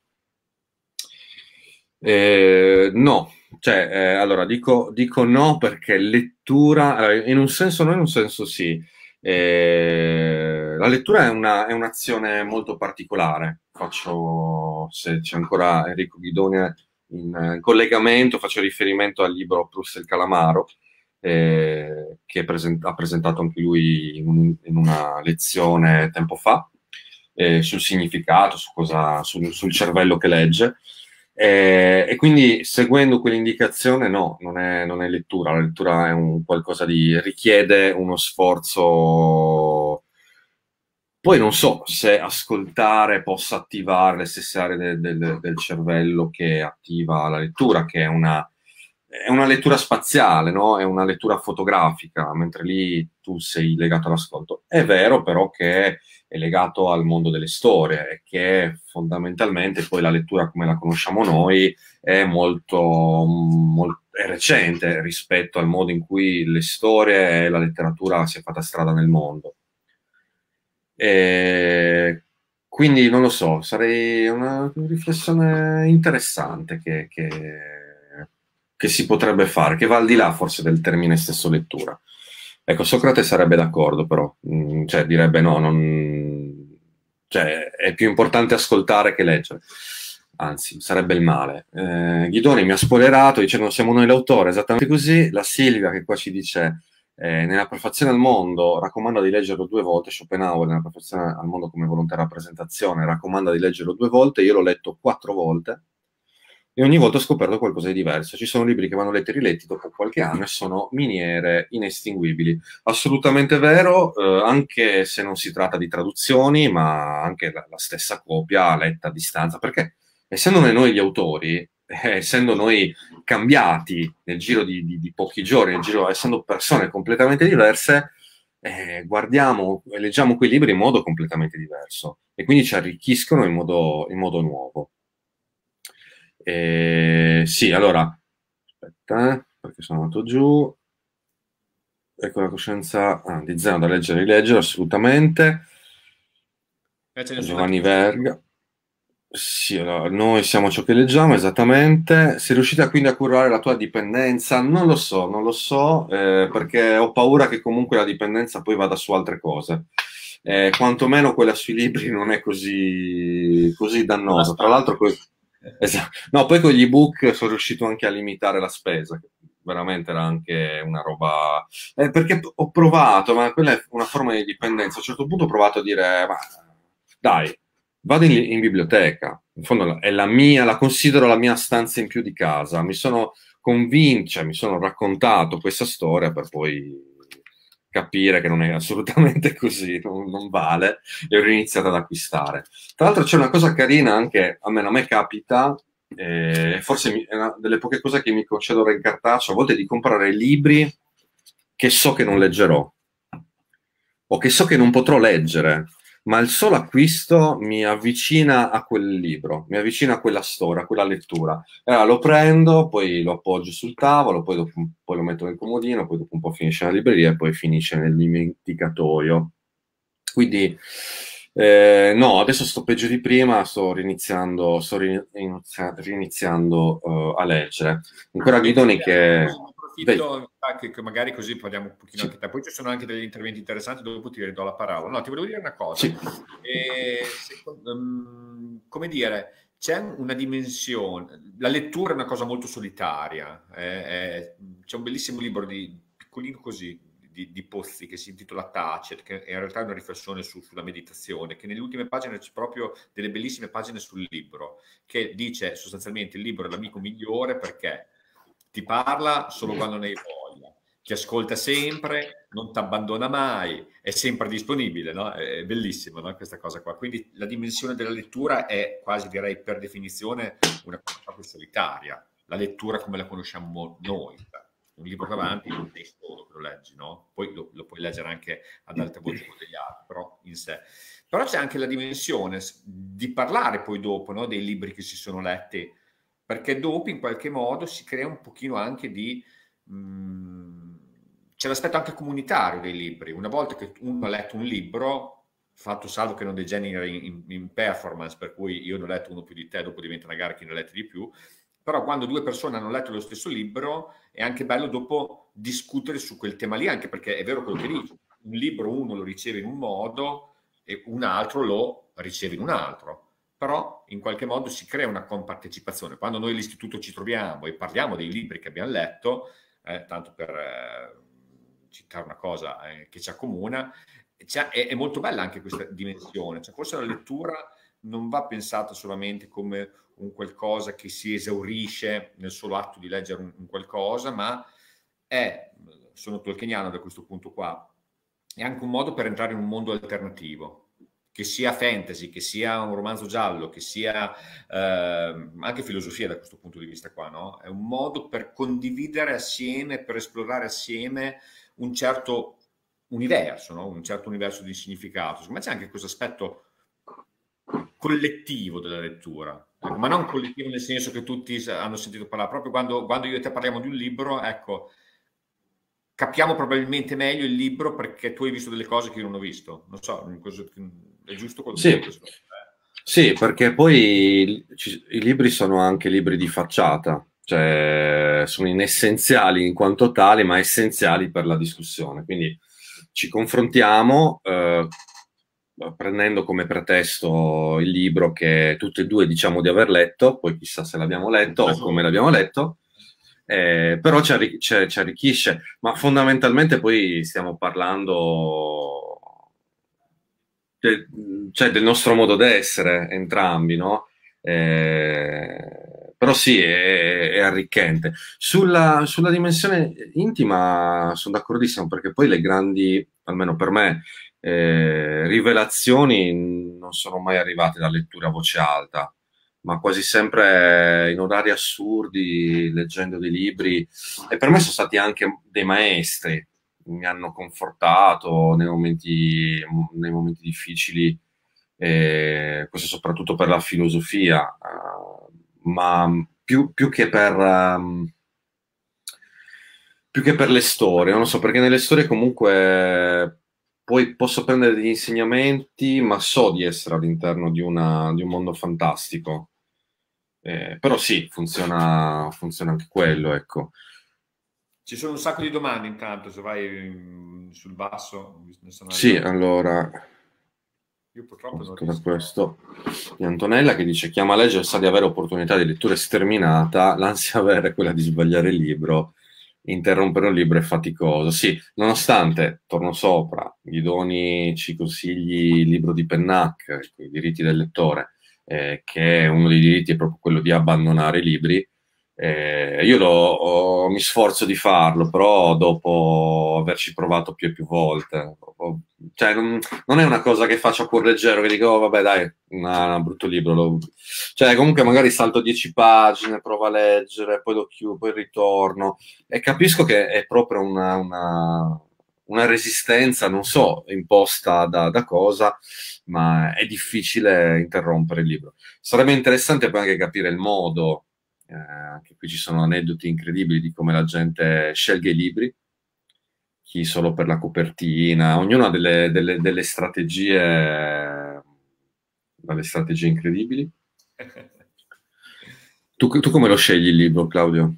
Eh, no, cioè, eh, allora dico, dico no perché lettura, allora, in un senso no, in un senso sì. Eh, la lettura è una- è un'azione molto particolare. Faccio, se c'è ancora Enrico Guidoni in, in collegamento, faccio riferimento al libro Proust e il Calamaro, eh, che present- ha presentato anche lui in, un- in una lezione tempo fa, eh, sul significato, su cosa, sul sul cervello che legge. Eh, e quindi seguendo quell'indicazione, no, non è, non è lettura. La lettura è un qualcosa di richiede uno sforzo. Poi non so se ascoltare possa attivare le stesse aree del, del- del cervello che attiva la lettura, che è una, è una lettura spaziale, no? È una lettura fotografica, mentre lì tu sei legato all'ascolto. È vero però che è legato al mondo delle storie e che fondamentalmente poi la lettura come la conosciamo noi è molto, mol- è recente rispetto al modo in cui le storie e la letteratura si è fatta strada nel mondo. E quindi non lo so, sarei una riflessione interessante che, che- che si potrebbe fare, che va al di là forse del termine stesso lettura. Ecco, Socrate sarebbe d'accordo, però, mm, cioè direbbe no, non... cioè, è più importante ascoltare che leggere, anzi, sarebbe il male. Eh, Guidoni mi ha spoilerato dicendo siamo noi l'autore, esattamente così. La Silvia che qua ci dice eh, nella prefazione al mondo raccomanda di leggerlo due volte, Schopenhauer nella prefazione al mondo come volontà e rappresentazione raccomanda di leggerlo due volte, io l'ho letto quattro volte e ogni volta ho scoperto qualcosa di diverso. Ci sono libri che vanno letti e riletti dopo qualche anno e sono miniere inestinguibili. Assolutamente vero, eh, anche se non si tratta di traduzioni, ma anche la, la stessa copia letta a distanza, perché essendo noi gli autori, eh, essendo noi cambiati nel giro di, di, di pochi giorni, nel giro, essendo persone completamente diverse, eh, guardiamo e leggiamo quei libri in modo completamente diverso e quindi ci arricchiscono in modo, in modo nuovo. Eh, sì, allora, aspetta, eh, perché sono andato giù. Ecco la coscienza ah, di Zeno da leggere e rileggere, assolutamente. Eh, ce ne sono Giovanni anche... Verga. Sì, allora, noi siamo ciò che leggiamo, esattamente. Sei riuscita quindi a curare la tua dipendenza? Non lo so, non lo so, eh, perché ho paura che comunque la dipendenza poi vada su altre cose. Eh, quantomeno quella sui libri non è così, così dannosa. Tra l'altro, poi, esatto. No, poi con gli ebook sono riuscito anche a limitare la spesa, che veramente era anche una roba... Eh, perché ho provato, ma quella è una forma di dipendenza. A un certo punto ho provato a dire, ma dai, vado in, in biblioteca, in fondo è la mia, la considero la mia stanza in più di casa, mi sono convinto, cioè, mi sono raccontato questa storia per poi capire che non è assolutamente così, non, non vale, e ho iniziato ad acquistare. Tra l'altro c'è una cosa carina anche, almeno a me capita, eh, forse mi, è una delle poche cose che mi concedo ora in cartaceo, a volte di comprare libri che so che non leggerò, o che so che non potrò leggere, ma il solo acquisto mi avvicina a quel libro, mi avvicina a quella storia, a quella lettura. Allora lo prendo, poi lo appoggio sul tavolo, poi, dopo, poi lo metto nel comodino, poi dopo un po' finisce nella libreria e poi finisce nel dimenticatoio. Quindi, eh, no, adesso sto peggio di prima, sto riniziando, sto rinizia- riniziando uh, a leggere. Ancora Guidoni che... Approfitto anche che magari così parliamo un pochino Sì. anche te. Poi ci sono anche degli interventi interessanti, dopo ti ridò la parola. No, ti volevo dire una cosa. Sì. E, secondo, um, come dire, c'è una dimensione, la lettura è una cosa molto solitaria. Eh, è, c'è un bellissimo libro di piccolino così, di, di Pozzi, che si intitola Tacet, che in realtà è una riflessione su, sulla meditazione, che nelle ultime pagine c'è proprio delle bellissime pagine sul libro, che dice sostanzialmente il libro è l'amico migliore perché ti parla solo quando ne hai voglia, ti ascolta sempre, non ti abbandona mai, è sempre disponibile, no? È bellissimo, no? Questa cosa qua. Quindi la dimensione della lettura è quasi, direi, per definizione una cosa proprio solitaria. La lettura come la conosciamo noi. Un libro davanti non sei solo che lo leggi, no? Poi lo, lo puoi leggere anche ad alta voce con degli altri, però in sé. Però c'è anche la dimensione di parlare poi dopo, no? Dei libri che si sono letti, perché dopo in qualche modo si crea un pochino anche di... Mh, c'è l'aspetto anche comunitario dei libri. Una volta che uno ha letto un libro, fatto salvo che non degeneri in, in performance, per cui io ne ho letto uno più di te, dopo diventa una gara chi ne ha letti di più, però quando due persone hanno letto lo stesso libro è anche bello dopo discutere su quel tema lì, anche perché è vero quello che dici, un libro uno lo riceve in un modo e un altro lo riceve in un altro, però in qualche modo si crea una compartecipazione. Quando noi all'istituto ci troviamo e parliamo dei libri che abbiamo letto, eh, tanto per eh, citare una cosa eh, che ci accomuna, è, è molto bella anche questa dimensione, cioè forse la lettura non va pensata solamente come un qualcosa che si esaurisce nel solo atto di leggere un, un qualcosa, ma è, sono tolkieniano da questo punto qua, è anche un modo per entrare in un mondo alternativo, che sia fantasy, che sia un romanzo giallo, che sia eh, anche filosofia da questo punto di vista qua, no? È un modo per condividere assieme, per esplorare assieme un certo universo, no? Un certo universo di significato. Secondo me c'è anche questo aspetto collettivo della lettura, ecco, ma non collettivo nel senso che tutti hanno sentito parlare, proprio quando, quando io e te parliamo di un libro, ecco, capiamo probabilmente meglio il libro perché tu hai visto delle cose che io non ho visto, non so, è giusto quello sì. che Sì, perché poi i, i libri sono anche libri di facciata, cioè sono inessenziali in quanto tali, ma essenziali per la discussione. Quindi ci confrontiamo eh, prendendo come pretesto il libro che tutti e due diciamo di aver letto, poi chissà se l'abbiamo letto o come l'abbiamo letto, eh, però ci, arri- ci- ci arricchisce, ma fondamentalmente poi stiamo parlando del, cioè del nostro modo d'essere entrambi, no? Eh, però sì, è, è arricchente. Sulla, sulla dimensione intima sono d'accordissimo, perché poi le grandi, almeno per me, eh, rivelazioni non sono mai arrivate da lettura a voce alta, ma quasi sempre in orari assurdi, leggendo dei libri, e per me sono stati anche dei maestri, mi hanno confortato nei momenti, nei momenti difficili, eh, questo soprattutto per la filosofia, eh, ma più, più che per, um, più che per le storie, non lo so, perché nelle storie comunque poi posso prendere degli insegnamenti, ma so di essere all'interno di, una, di un mondo fantastico. Eh, però sì, funziona, funziona anche quello, ecco. Ci sono un sacco di domande intanto, se vai mm, sul basso, ne sono Sì, arrivate. allora, Io purtroppo non da riesco. questo di Antonella che dice: chi ama leggere sa di avere opportunità di lettura sterminata, l'ansia vera è quella di sbagliare il libro, interrompere un libro è faticoso. Sì, nonostante, torno sopra, Guidoni ci consigli il libro di Pennac, i diritti del lettore, eh, che uno dei diritti è proprio quello di abbandonare i libri. Eh, io lo, ho- mi sforzo di farlo, però dopo averci provato più e più volte, Ho- cioè, non, non è una cosa che faccio a cuor leggero, che dico, oh, vabbè, dai, un brutto libro. Lo... Cioè, comunque magari salto dieci pagine, provo a leggere, poi lo chiudo, poi ritorno, e capisco che è proprio una, una, una resistenza, non so, imposta da, da cosa, ma è difficile interrompere il libro. Sarebbe interessante poi anche capire il modo, eh, anche qui ci sono aneddoti incredibili di come la gente scelga i libri, chi solo per la copertina, ognuno ha delle, delle- delle strategie, delle strategie incredibili. Tu, tu come lo scegli il libro, Claudio?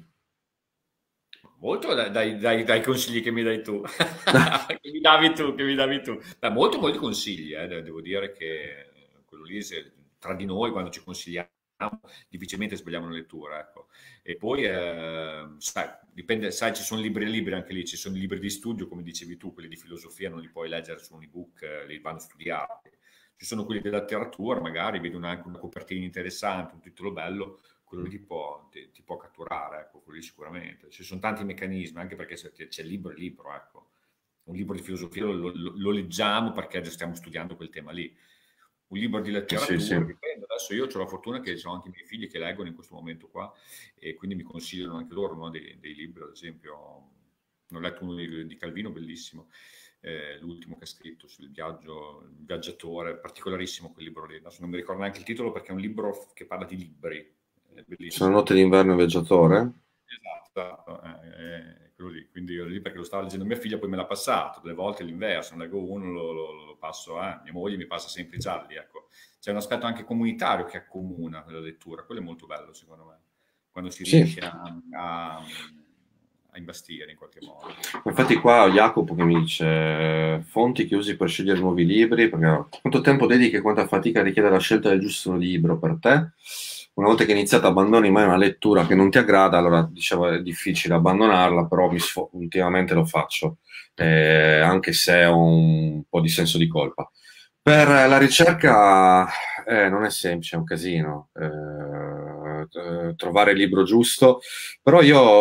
Molto dai, dai- dai- dai consigli che mi dai tu, che mi davi tu, che mi davi tu. Beh, molto, molti consigli, eh, de- devo dire che quello lì, se- tra di noi, quando ci consigliamo, difficilmente sbagliamo una lettura, ecco. E poi, eh, sai, dipende, sai, ci sono libri e libri anche lì, ci sono i libri di studio, come dicevi tu, quelli di filosofia non li puoi leggere su un ebook, eh, li vanno studiati. Ci sono quelli della letteratura, magari vedi una- anche una copertina interessante, un titolo bello, quello lì ti può, ti, ti può catturare, ecco, quello lì sicuramente. Ci sono tanti meccanismi, anche perché se c'è il libro è libro, ecco. Un libro di filosofia lo, lo- lo leggiamo perché già stiamo studiando quel tema lì. Un libro di Sì, sì. letteratura, dipende. Adesso io ho la fortuna che ho anche i miei figli che leggono in questo momento qua e quindi mi consigliano anche loro, no, dei, dei libri, ad esempio, ho letto uno di, di Calvino bellissimo, eh, l'ultimo che ha scritto sul viaggio, il viaggiatore, particolarissimo quel libro lì. Adesso non mi ricordo neanche il titolo perché è un libro che parla di libri, è Sono bellissimo. notte d'inverno e viaggiatore? Esatto, esatto, eh, eh, quello lì. Quindi io ero lì perché lo stava leggendo mia figlia, poi me l'ha passato, delle volte l'inverso, ne leggo uno, lo, lo- lo passo a mia moglie, mi passa sempre i gialli, ecco. C'è un aspetto anche comunitario che accomuna la lettura, quello è molto bello secondo me, quando si Sì. riesce a, a, a imbastire in qualche modo. Infatti qua ho Jacopo che mi dice fonti che usi per scegliere nuovi libri, perché quanto tempo dedichi e quanta fatica richiede la scelta del giusto libro per te? Una volta che hai iniziato abbandoni mai una lettura che non ti aggrada, allora dicevo è difficile abbandonarla, però mi sfo- ultimamente lo faccio, eh, anche se ho un po' di senso di colpa. Per la ricerca eh, non è semplice, è un casino eh, t- trovare il libro giusto, però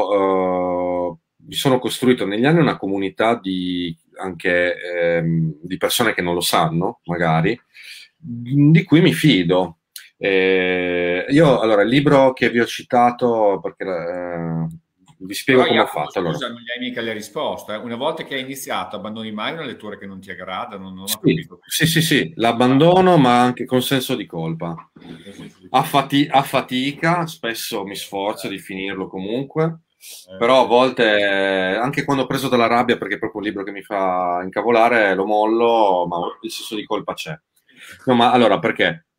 io eh, mi sono costruito negli anni una comunità di, anche ehm, di persone che non lo sanno, magari, di cui mi fido. Eh, io, allora, il libro che vi ho citato, perché eh, vi spiego Però come ho Jacopo, fatto. Allora, scusa, non gli hai mica le risposte. eh. Una volta che hai iniziato, abbandoni mai una lettura che non ti aggrada? Non, non ho sì, capito. sì, sì, sì, Ah, l'abbandono, ma anche con senso di colpa. nel senso di A, colpa. fati- a fatica, spesso mi sforzo di finirlo comunque, Eh, però a sì. volte, eh, anche quando ho preso dalla rabbia, perché è proprio un libro che mi fa incavolare, lo mollo, ma il senso di colpa c'è. No, ma allora perché?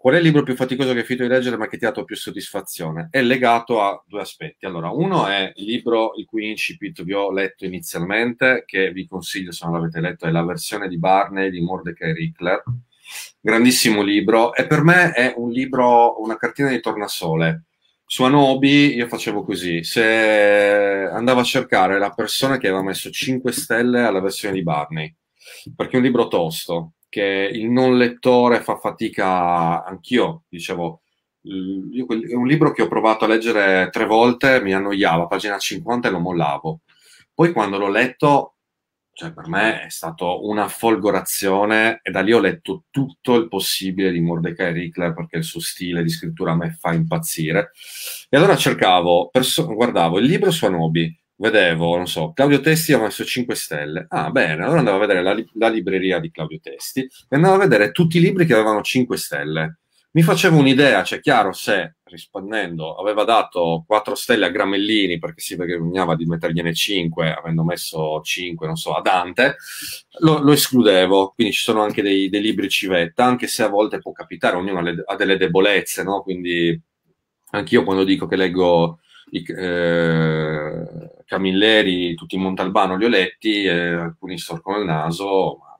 qual è il libro più faticoso che hai finito di leggere ma che ti ha dato più soddisfazione? È legato a due aspetti. Allora, uno è il libro il cui incipit vi ho letto inizialmente, che vi consiglio se non l'avete letto, è la versione di Barney di Mordecai Richler. Grandissimo libro, e per me è un libro, una cartina di tornasole. Su Anobi io facevo così: se andavo a cercare la persona che aveva messo cinque stelle alla versione di Barney, perché è un libro tosto, che il non lettore fa fatica. Anch'io dicevo, io, è un libro che ho provato a leggere tre volte, mi annoiava, pagina cinquanta e lo mollavo. Poi quando l'ho letto, cioè per me è stato una folgorazione, e da lì ho letto tutto il possibile di Mordecai Richler, perché il suo stile di scrittura a me fa impazzire. E allora cercavo, perso- guardavo il libro su Anobi, vedevo, non so, Claudio Testi ha messo cinque stelle. Ah, bene, allora andavo a vedere la, li- la libreria di Claudio Testi e andavo a vedere tutti i libri che avevano cinque stelle. Mi facevo un'idea, cioè chiaro, se rispondendo aveva dato quattro stelle a Gramellini perché si vergognava di mettergliene cinque, avendo messo cinque, non so, a Dante, lo, lo escludevo. Quindi ci sono anche dei, dei libri civetta, anche se a volte può capitare, ognuno ha, le, ha delle debolezze, no? Quindi anch'io quando dico che leggo i eh, Camilleri, tutti in Montalbano li ho letti, eh, alcuni storcono il naso, ma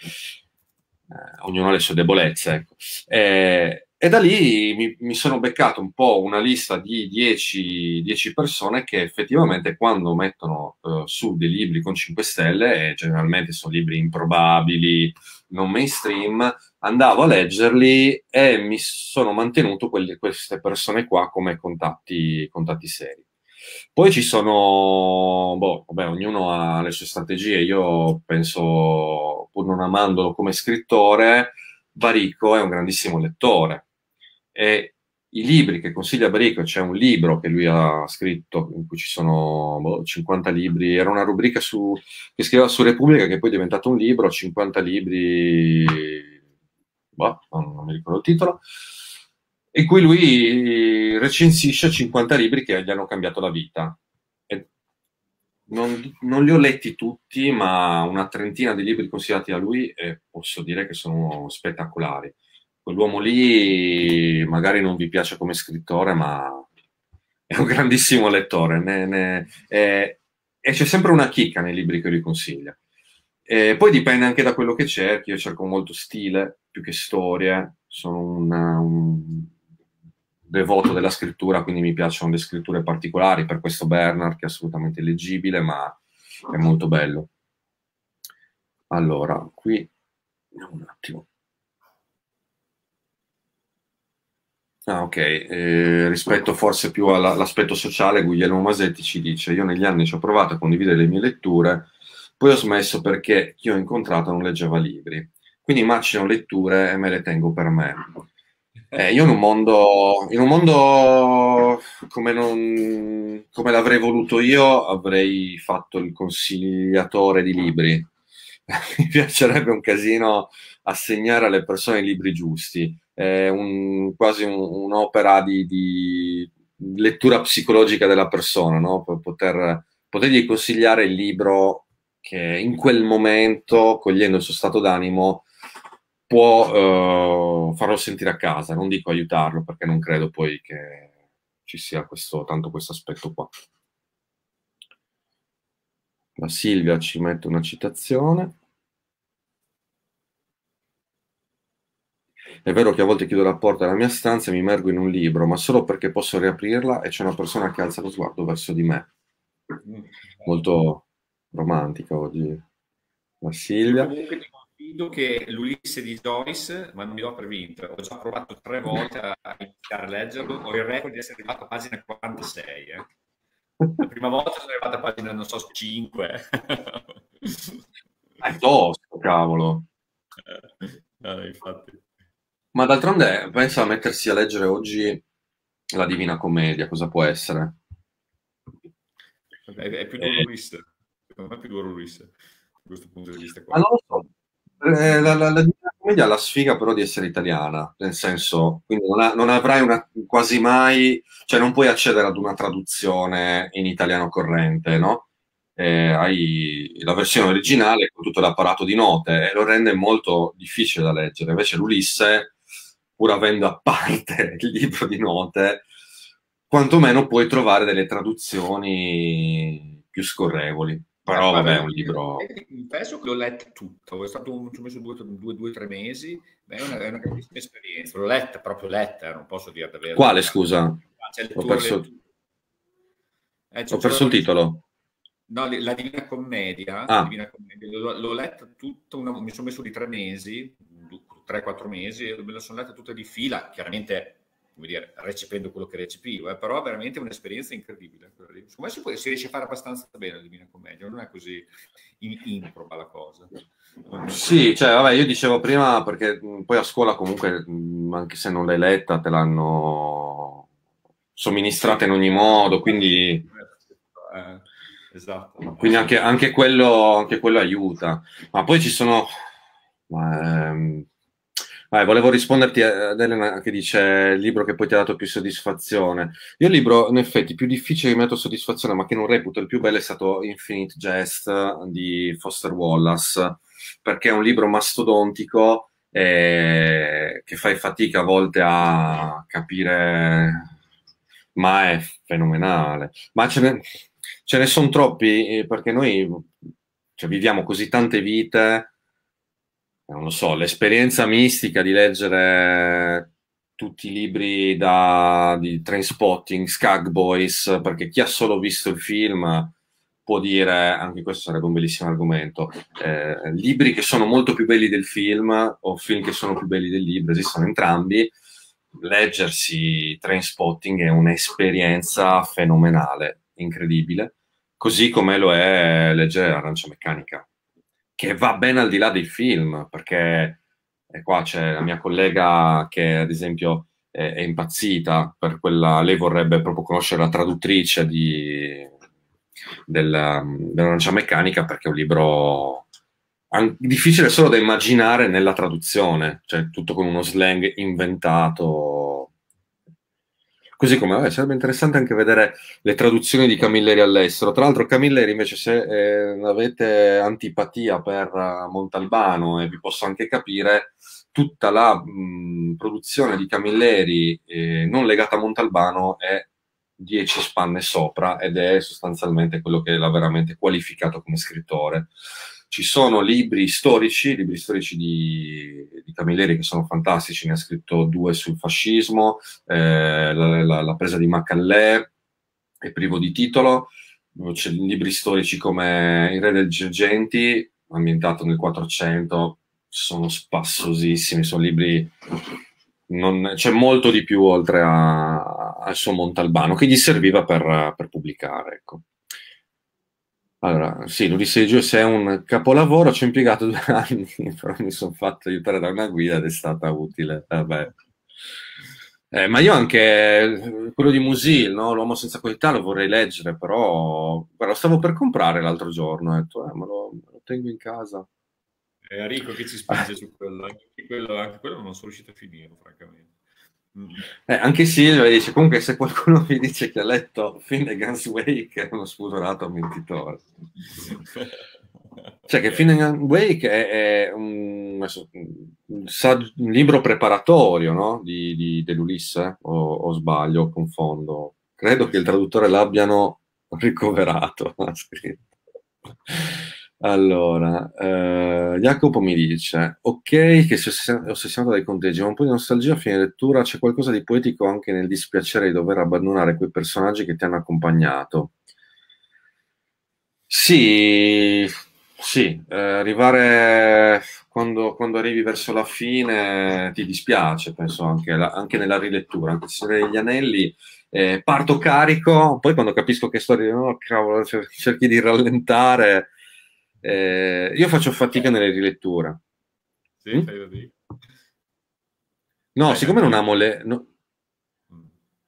eh, ognuno ha le sue debolezze, ecco. E, e da lì mi, mi sono beccato un po' una lista di dieci persone che effettivamente quando mettono uh, su dei libri con cinque stelle, e generalmente sono libri improbabili, non mainstream, andavo a leggerli e mi sono mantenuto quelli, queste persone qua come contatti, contatti seri. Poi ci sono, boh, vabbè, ognuno ha le sue strategie. Io penso, pur non amandolo come scrittore, Barico è un grandissimo lettore, e i libri che consiglia Barico, c'è un libro che lui ha scritto in cui ci sono boh, cinquanta libri, era una rubrica su, che scriveva su Repubblica, che poi è diventato un libro, cinquanta libri, boh, non, non mi ricordo il titolo, in cui lui recensisce cinquanta libri che gli hanno cambiato la vita. E non, non li ho letti tutti, ma una trentina di libri consigliati da lui e posso dire che sono spettacolari. Quell'uomo lì magari non vi piace come scrittore, ma è un grandissimo lettore, ne, ne, è, e c'è sempre una chicca nei libri che lui consiglia. E poi dipende anche da quello che cerchi. Io cerco molto stile più che storie, sono un, un devoto della scrittura, quindi mi piacciono le scritture particolari, per questo Bernard, che è assolutamente illeggibile, ma è molto bello. Allora, qui un attimo. Ah, ok. Eh, rispetto forse più all'aspetto sociale, Guglielmo Masetti ci dice: io negli anni ci ho provato a condividere le mie letture, poi ho smesso perché chi ho incontrato non leggeva libri, quindi macino letture e me le tengo per me. Eh, io in un mondo, in un mondo come, non, come l'avrei voluto io, avrei fatto il consigliatore di libri. Mi piacerebbe un casino assegnare alle persone i libri giusti. È un, quasi un, un'opera di, di lettura psicologica della persona, no? Per poter, potergli consigliare il libro che in quel momento, cogliendo il suo stato d'animo, può uh, farlo sentire a casa. Non dico aiutarlo, perché non credo poi che ci sia questo, tanto questo aspetto qua. La Silvia ci mette una citazione. È vero che a volte chiudo la porta della mia stanza e mi immergo in un libro, ma solo perché posso riaprirla e c'è una persona che alza lo sguardo verso di me. Molto romantica oggi la Silvia. Comunque ti confido che l'Ulisse di Joyce, ma non mi do per vinto, ho già provato tre volte a iniziare a leggerlo, ho il record di essere arrivato a pagina quarantasei. Eh. La prima volta sono arrivato a pagina, non so, cinque. È tosto, cavolo. Eh, infatti. Ma d'altronde, pensa a mettersi a leggere oggi la Divina Commedia, cosa può essere? È, è più duro Ulisse, secondo me è più duro Ulisse, da questo punto di vista qua. Ah, non lo so. Eh, la, la, la Divina Commedia ha la sfiga però di essere italiana, nel senso, quindi non, ha, non avrai una, quasi mai, cioè non puoi accedere ad una traduzione in italiano corrente, no? Eh, hai la versione originale con tutto l'apparato di note e lo rende molto difficile da leggere. Invece l'Ulisse pur avendo a parte il libro di note, quantomeno puoi trovare delle traduzioni più scorrevoli. Eh, Però guarda, vabbè, è io un libro... penso che l'ho letta tutta, ho stato un- ci ho messo due due, due, tre mesi, beh, è una, è una grandissima esperienza, l'ho letta, proprio letta, eh, non posso dire di averla. Quale, scusa? C'è Ho lettura, perso, lettura. Eh, c'ho- ho c'ho perso il la- titolo. no, la la Divina Commedia, Ah, Divina Commedia, l'ho, l'ho letta tutta, una- mi sono messo di tre mesi, tre quattro mesi, e me la sono letta tutta di fila, chiaramente, come dire, recependo quello che recepivo, eh, però è veramente un'esperienza incredibile. quella lì. Secondo me si, può- si riesce a fare abbastanza bene la Divina Commedia, non è così in- improba la cosa. Non- sì, cioè, vabbè, io dicevo prima perché mh, poi a scuola comunque, mh, anche se non l'hai letta, te l'hanno somministrata Sì, in ogni modo, quindi, eh, esatto. quindi anche, anche quello, anche quello aiuta. Ma poi ci sono... ma, ehm, vai, volevo risponderti ad Elena che dice il libro che poi ti ha dato più soddisfazione. Io il libro, in effetti, più difficile che mi ha dato soddisfazione, ma che non reputo il più bello, è stato Infinite Jest di Foster Wallace, perché è un libro mastodontico eh, che fai fatica a volte a capire, ma è fenomenale. Ma ce ne, ce ne sono troppi, eh, perché noi cioè, viviamo così tante vite, non lo so, l'esperienza mistica di leggere tutti i libri da, di Trainspotting, Skag Boys, perché chi ha solo visto il film può dire, anche questo sarebbe un bellissimo argomento, eh, libri che sono molto più belli del film o film che sono più belli del libro, esistono entrambi. Leggersi Trainspotting è un'esperienza fenomenale, incredibile, così come lo è leggere Arancia Meccanica, che va ben al di là dei film, perché e qua c'è la mia collega che ad esempio è, è impazzita per quella, lei vorrebbe proprio conoscere la traduttrice di, del, dell'Arancia Meccanica perché è un libro an- difficile solo da immaginare nella traduzione, cioè tutto con uno slang inventato. Così come vabbè, sarebbe interessante anche vedere le traduzioni di Camilleri all'estero. Tra l'altro, Camilleri, invece, se eh, avete antipatia per uh, Montalbano, e vi posso anche capire, tutta la mh, produzione di Camilleri eh, non legata a Montalbano è dieci spanne sopra ed è sostanzialmente quello che l'ha veramente qualificato come scrittore. Ci sono libri storici, libri storici di, di Camilleri che sono fantastici, ne ha scritto due sul fascismo, eh, la, la, la presa di Maccallè è privo di titolo, c'è libri storici come Il re del Girgenti, ambientato nel quattrocento, sono spassosissimi, sono libri, non, c'è molto di più oltre a, al suo Montalbano, che gli serviva per, per pubblicare, ecco. Allora, sì, l'Ulisse di Giuse è un capolavoro, ci ho impiegato due anni, però mi sono fatto aiutare da una guida ed è stata utile. Vabbè. Eh, ma io anche eh, quello di Musil, no? L'uomo senza qualità lo vorrei leggere, però guarda, lo stavo per comprare l'altro giorno, ho detto, eh, me lo, me lo tengo in casa. È Enrico che ci spinge su quello, anche quello, anche quello non sono riuscito a finire, francamente. Mm. Eh, anche Silvia dice, comunque se qualcuno vi dice che ha letto Finnegan's Wake è uno spudorato mentitore. Cioè che Ok. Finnegan's Wake è, è un, adesso, un sag- un libro preparatorio, no? Di, di- dell'Ulisse, o, o sbaglio, confondo. Credo che il traduttore l'abbiano ricoverato, ha scritto. Allora, eh, Jacopo mi dice, ok, che sei ossessi- ossessionato dai conteggi, ma un po' di nostalgia a fine lettura, c'è qualcosa di poetico anche nel dispiacere di dover abbandonare quei personaggi che ti hanno accompagnato. Sì, sì, eh, arrivare quando, quando arrivi verso la fine ti dispiace, penso anche, la- anche nella rilettura, anche se degli anelli eh, parto carico, poi quando capisco che storia, no, cavolo, cer- cerchi di rallentare. Eh, io faccio fatica nelle riletture. Sì, Mm? fai così. No, Beh, siccome non anch'io. amo le... no- Mm.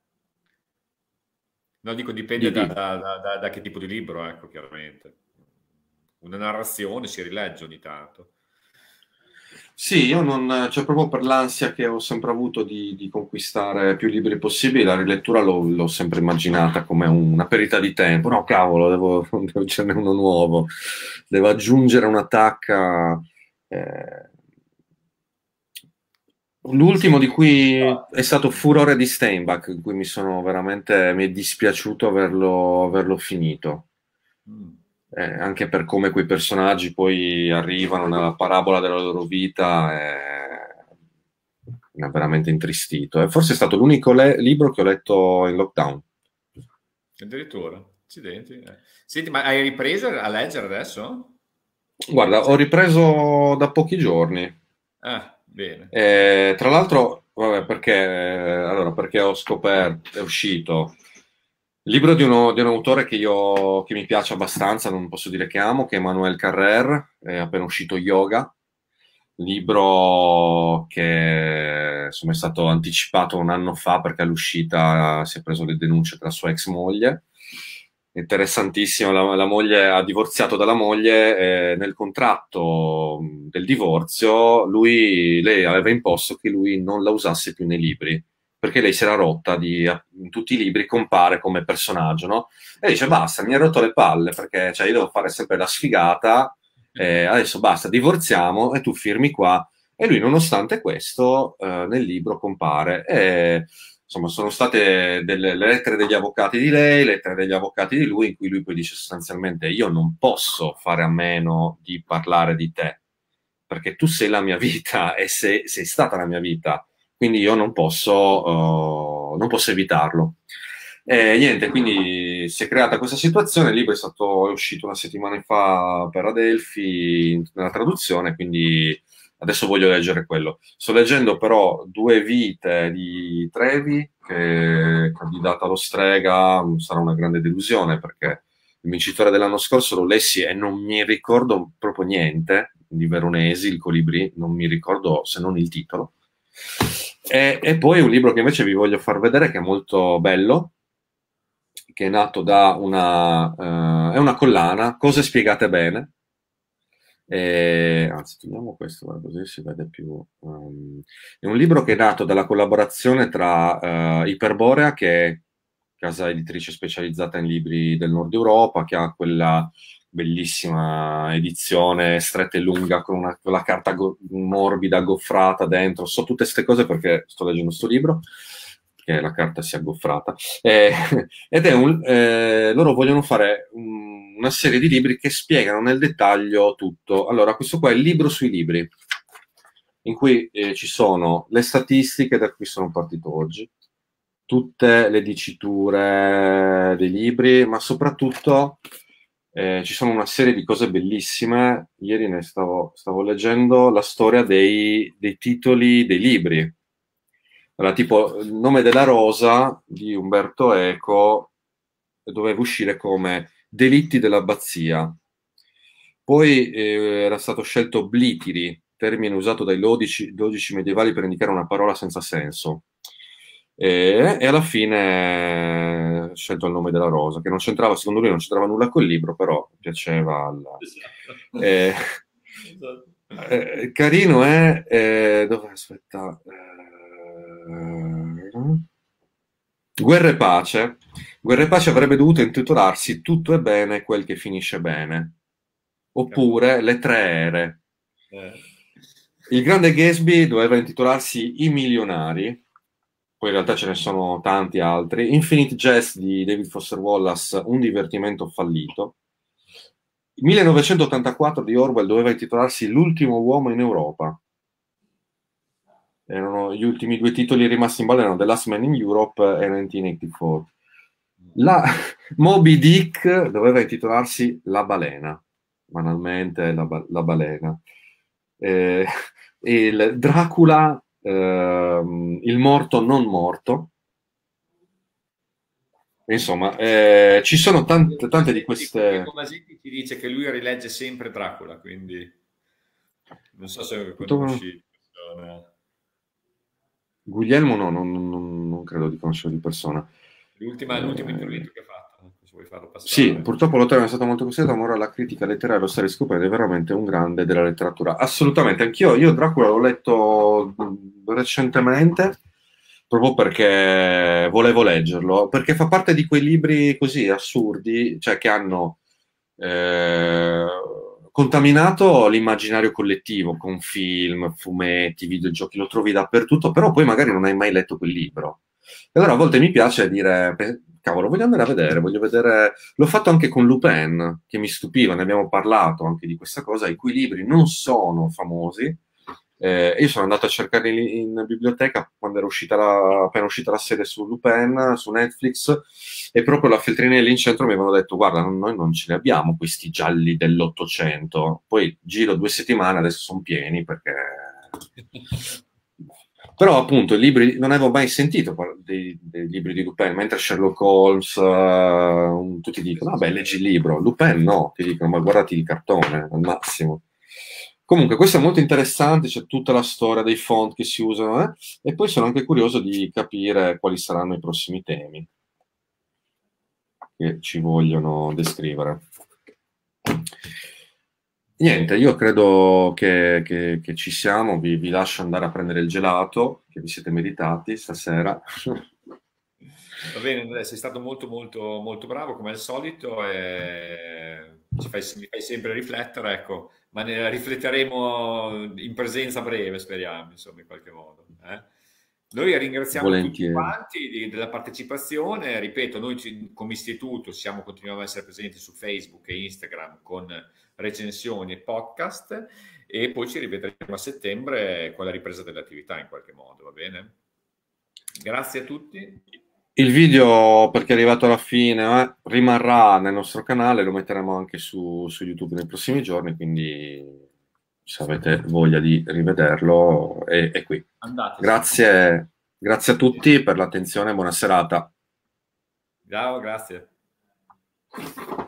No, dico, dipende di, da, di. da- da- da- da che tipo di libro, ecco, chiaramente. Una narrazione si rilegge ogni tanto. Sì, io non, cioè proprio per l'ansia che ho sempre avuto di, di conquistare più libri possibili, la rilettura l'ho, l'ho sempre immaginata come una perdita di tempo. No, cavolo, devo, devo leggerne uno nuovo, devo aggiungere una tacca. eh, L'ultimo di Senti, cui no, è stato Furore di Steinbach, in cui mi sono veramente, mi è dispiaciuto averlo, averlo finito. mm. Eh, anche per come quei personaggi poi arrivano nella parabola della loro vita, eh, mi ha veramente intristito. E forse è stato l'unico le- libro che ho letto in lockdown. Addirittura, accidenti. eh. Senti, ma hai ripreso a leggere adesso? Guarda, ho ripreso da pochi giorni. Ah, bene. Eh, tra l'altro, vabbè, perché, eh, allora, perché ho scoperto, è uscito il libro di, uno- di un autore che, io, che mi piace abbastanza, non posso dire che amo, che è Emmanuel Carrère, è appena uscito Yoga, libro che insomma, è stato anticipato un anno fa perché all'uscita si è preso le denunce della sua ex moglie. Interessantissimo, la, la moglie ha divorziato dalla moglie e nel contratto del divorzio lui, lei aveva imposto che lui non la usasse più nei libri perché lei si era rotta di in tutti i libri compare come personaggio, no? E dice basta, mi hai rotto le palle perché cioè, io devo fare sempre la sfigata, eh, adesso basta, divorziamo e tu firmi qua. E lui, nonostante questo, eh, nel libro compare. E, insomma, sono state delle le lettere degli avvocati di lei, lettere degli avvocati di lui, in cui lui poi dice sostanzialmente io non posso fare a meno di parlare di te, perché tu sei la mia vita e sei, sei stata la mia vita, quindi io non posso, uh, non posso evitarlo. E niente, quindi si è creata questa situazione, il libro è stato è uscito una settimana fa per Adelphi nella traduzione, quindi adesso voglio leggere quello. Sto leggendo però Due vite di Trevi, che è candidata allo Strega, sarà una grande delusione perché il vincitore dell'anno scorso lo lessi e non mi ricordo proprio niente di Veronesi, il Colibrì, non mi ricordo se non il titolo. E, e poi un libro che invece vi voglio far vedere che è molto bello, che è nato da una, uh, è una collana, Cose spiegate bene. E, anzi, togliamo questo, così si vede più. Um, è un libro che è nato dalla collaborazione tra uh, Iperborea, che è casa editrice specializzata in libri del nord Europa, che ha quella bellissima edizione stretta e lunga con, una, con la carta go- morbida, goffrata dentro. So tutte queste cose perché sto leggendo questo libro, che la carta si è aggoffrata. Eh, ed è un, eh, loro vogliono fare un, una serie di libri che spiegano nel dettaglio tutto. Allora, questo qua è il libro sui libri, in cui eh, ci sono le statistiche da cui sono partito oggi, tutte le diciture dei libri, ma soprattutto eh, ci sono una serie di cose bellissime. Ieri ne stavo, stavo leggendo la storia dei, dei titoli dei libri. Allora, tipo, Il nome della rosa di Umberto Eco doveva uscire come Delitti dell'abbazia. Poi eh, era stato scelto blitiri, termine usato dai logici, logici medievali per indicare una parola senza senso. E, e alla fine eh, scelto il nome della rosa, che non c'entrava, secondo lui non c'entrava nulla col libro, però piaceva alla... Esatto. Eh, Esatto. eh, carino è... Eh, dove, aspetta... Eh, Guerra e pace. Guerra e pace avrebbe dovuto intitolarsi Tutto è bene quel che finisce bene. Cavolo. Oppure Le tre ere. Eh. Il grande Gatsby doveva intitolarsi I milionari, poi in realtà ce ne sono tanti altri. Infinite Jest di David Foster Wallace, un divertimento fallito. millenovecentottantaquattro di Orwell doveva intitolarsi L'ultimo uomo in Europa. Erano gli ultimi due titoli rimasti in ballo erano The Last Man in Europe e millenovecentottantaquattro. La Moby Dick doveva intitolarsi La balena, banalmente la, ba- la balena. Eh, il Dracula, ehm, il morto non morto. Insomma, eh, ci sono tante, tante di Senti, qui queste. Enrico Masini ci dice che lui rilegge sempre Dracula, quindi non so se conosci persone. Guglielmo no, non, non- non credo di conoscerlo di persona. L'ultima- l'ultimo Eh, intervento che ha fatto, se vuoi farlo Sì, passare. purtroppo l'autore è stato molto considerato, ma ora la critica letteraria lo sta riscoprendo, è veramente un grande della letteratura. Assolutamente, anch'io, io Dracula l'ho letto mh, recentemente, proprio perché volevo leggerlo, perché fa parte di quei libri così assurdi, cioè che hanno eh, contaminato l'immaginario collettivo con film, fumetti, videogiochi, lo trovi dappertutto, però poi magari non hai mai letto quel libro. E allora a volte mi piace dire, beh, cavolo, voglio andare a vedere, voglio vedere... L'ho fatto anche con Lupin, che mi stupiva, ne abbiamo parlato anche di questa cosa, i cui libri non sono famosi. Eh, io sono andato a cercarli in, in biblioteca quando era uscita la, appena uscita la serie su Lupin, su Netflix, e proprio la Feltrinelli in centro mi avevano detto: guarda, noi non ce li abbiamo questi gialli dell'Ottocento. Poi giro due settimane, adesso sono pieni perché... Però appunto i libri, non avevo mai sentito dei, dei libri di Lupin, mentre Sherlock Holmes, uh, tutti dicono, vabbè, leggi il libro. Lupin no, ti dicono, ma guardati il cartone, al massimo. Comunque questo è molto interessante, c'è tutta la storia dei font che si usano, eh? E poi sono anche curioso di capire quali saranno i prossimi temi che ci vogliono descrivere. Niente, io credo che, che, che ci siamo, vi, vi lascio andare a prendere il gelato, che vi siete meritati stasera. Va bene, Andrea, sei stato molto molto molto bravo come al solito e ci fai, mi fai sempre riflettere, ecco, ma ne rifletteremo in presenza breve, speriamo, insomma, in qualche modo. eh. Noi ringraziamo tutti Volentieri. quanti di- della partecipazione, ripeto, noi ci- come istituto siamo, continuiamo a essere presenti su Facebook e Instagram con recensioni e podcast e poi ci rivedremo a settembre con la ripresa delle attività in qualche modo, va bene? Grazie a tutti. Il video, perché è arrivato alla fine, eh, rimarrà nel nostro canale, lo metteremo anche su, su YouTube nei prossimi giorni, quindi se avete voglia di rivederlo è, è qui. Andate. Grazie, grazie a tutti per l'attenzione, buona serata. Ciao, grazie.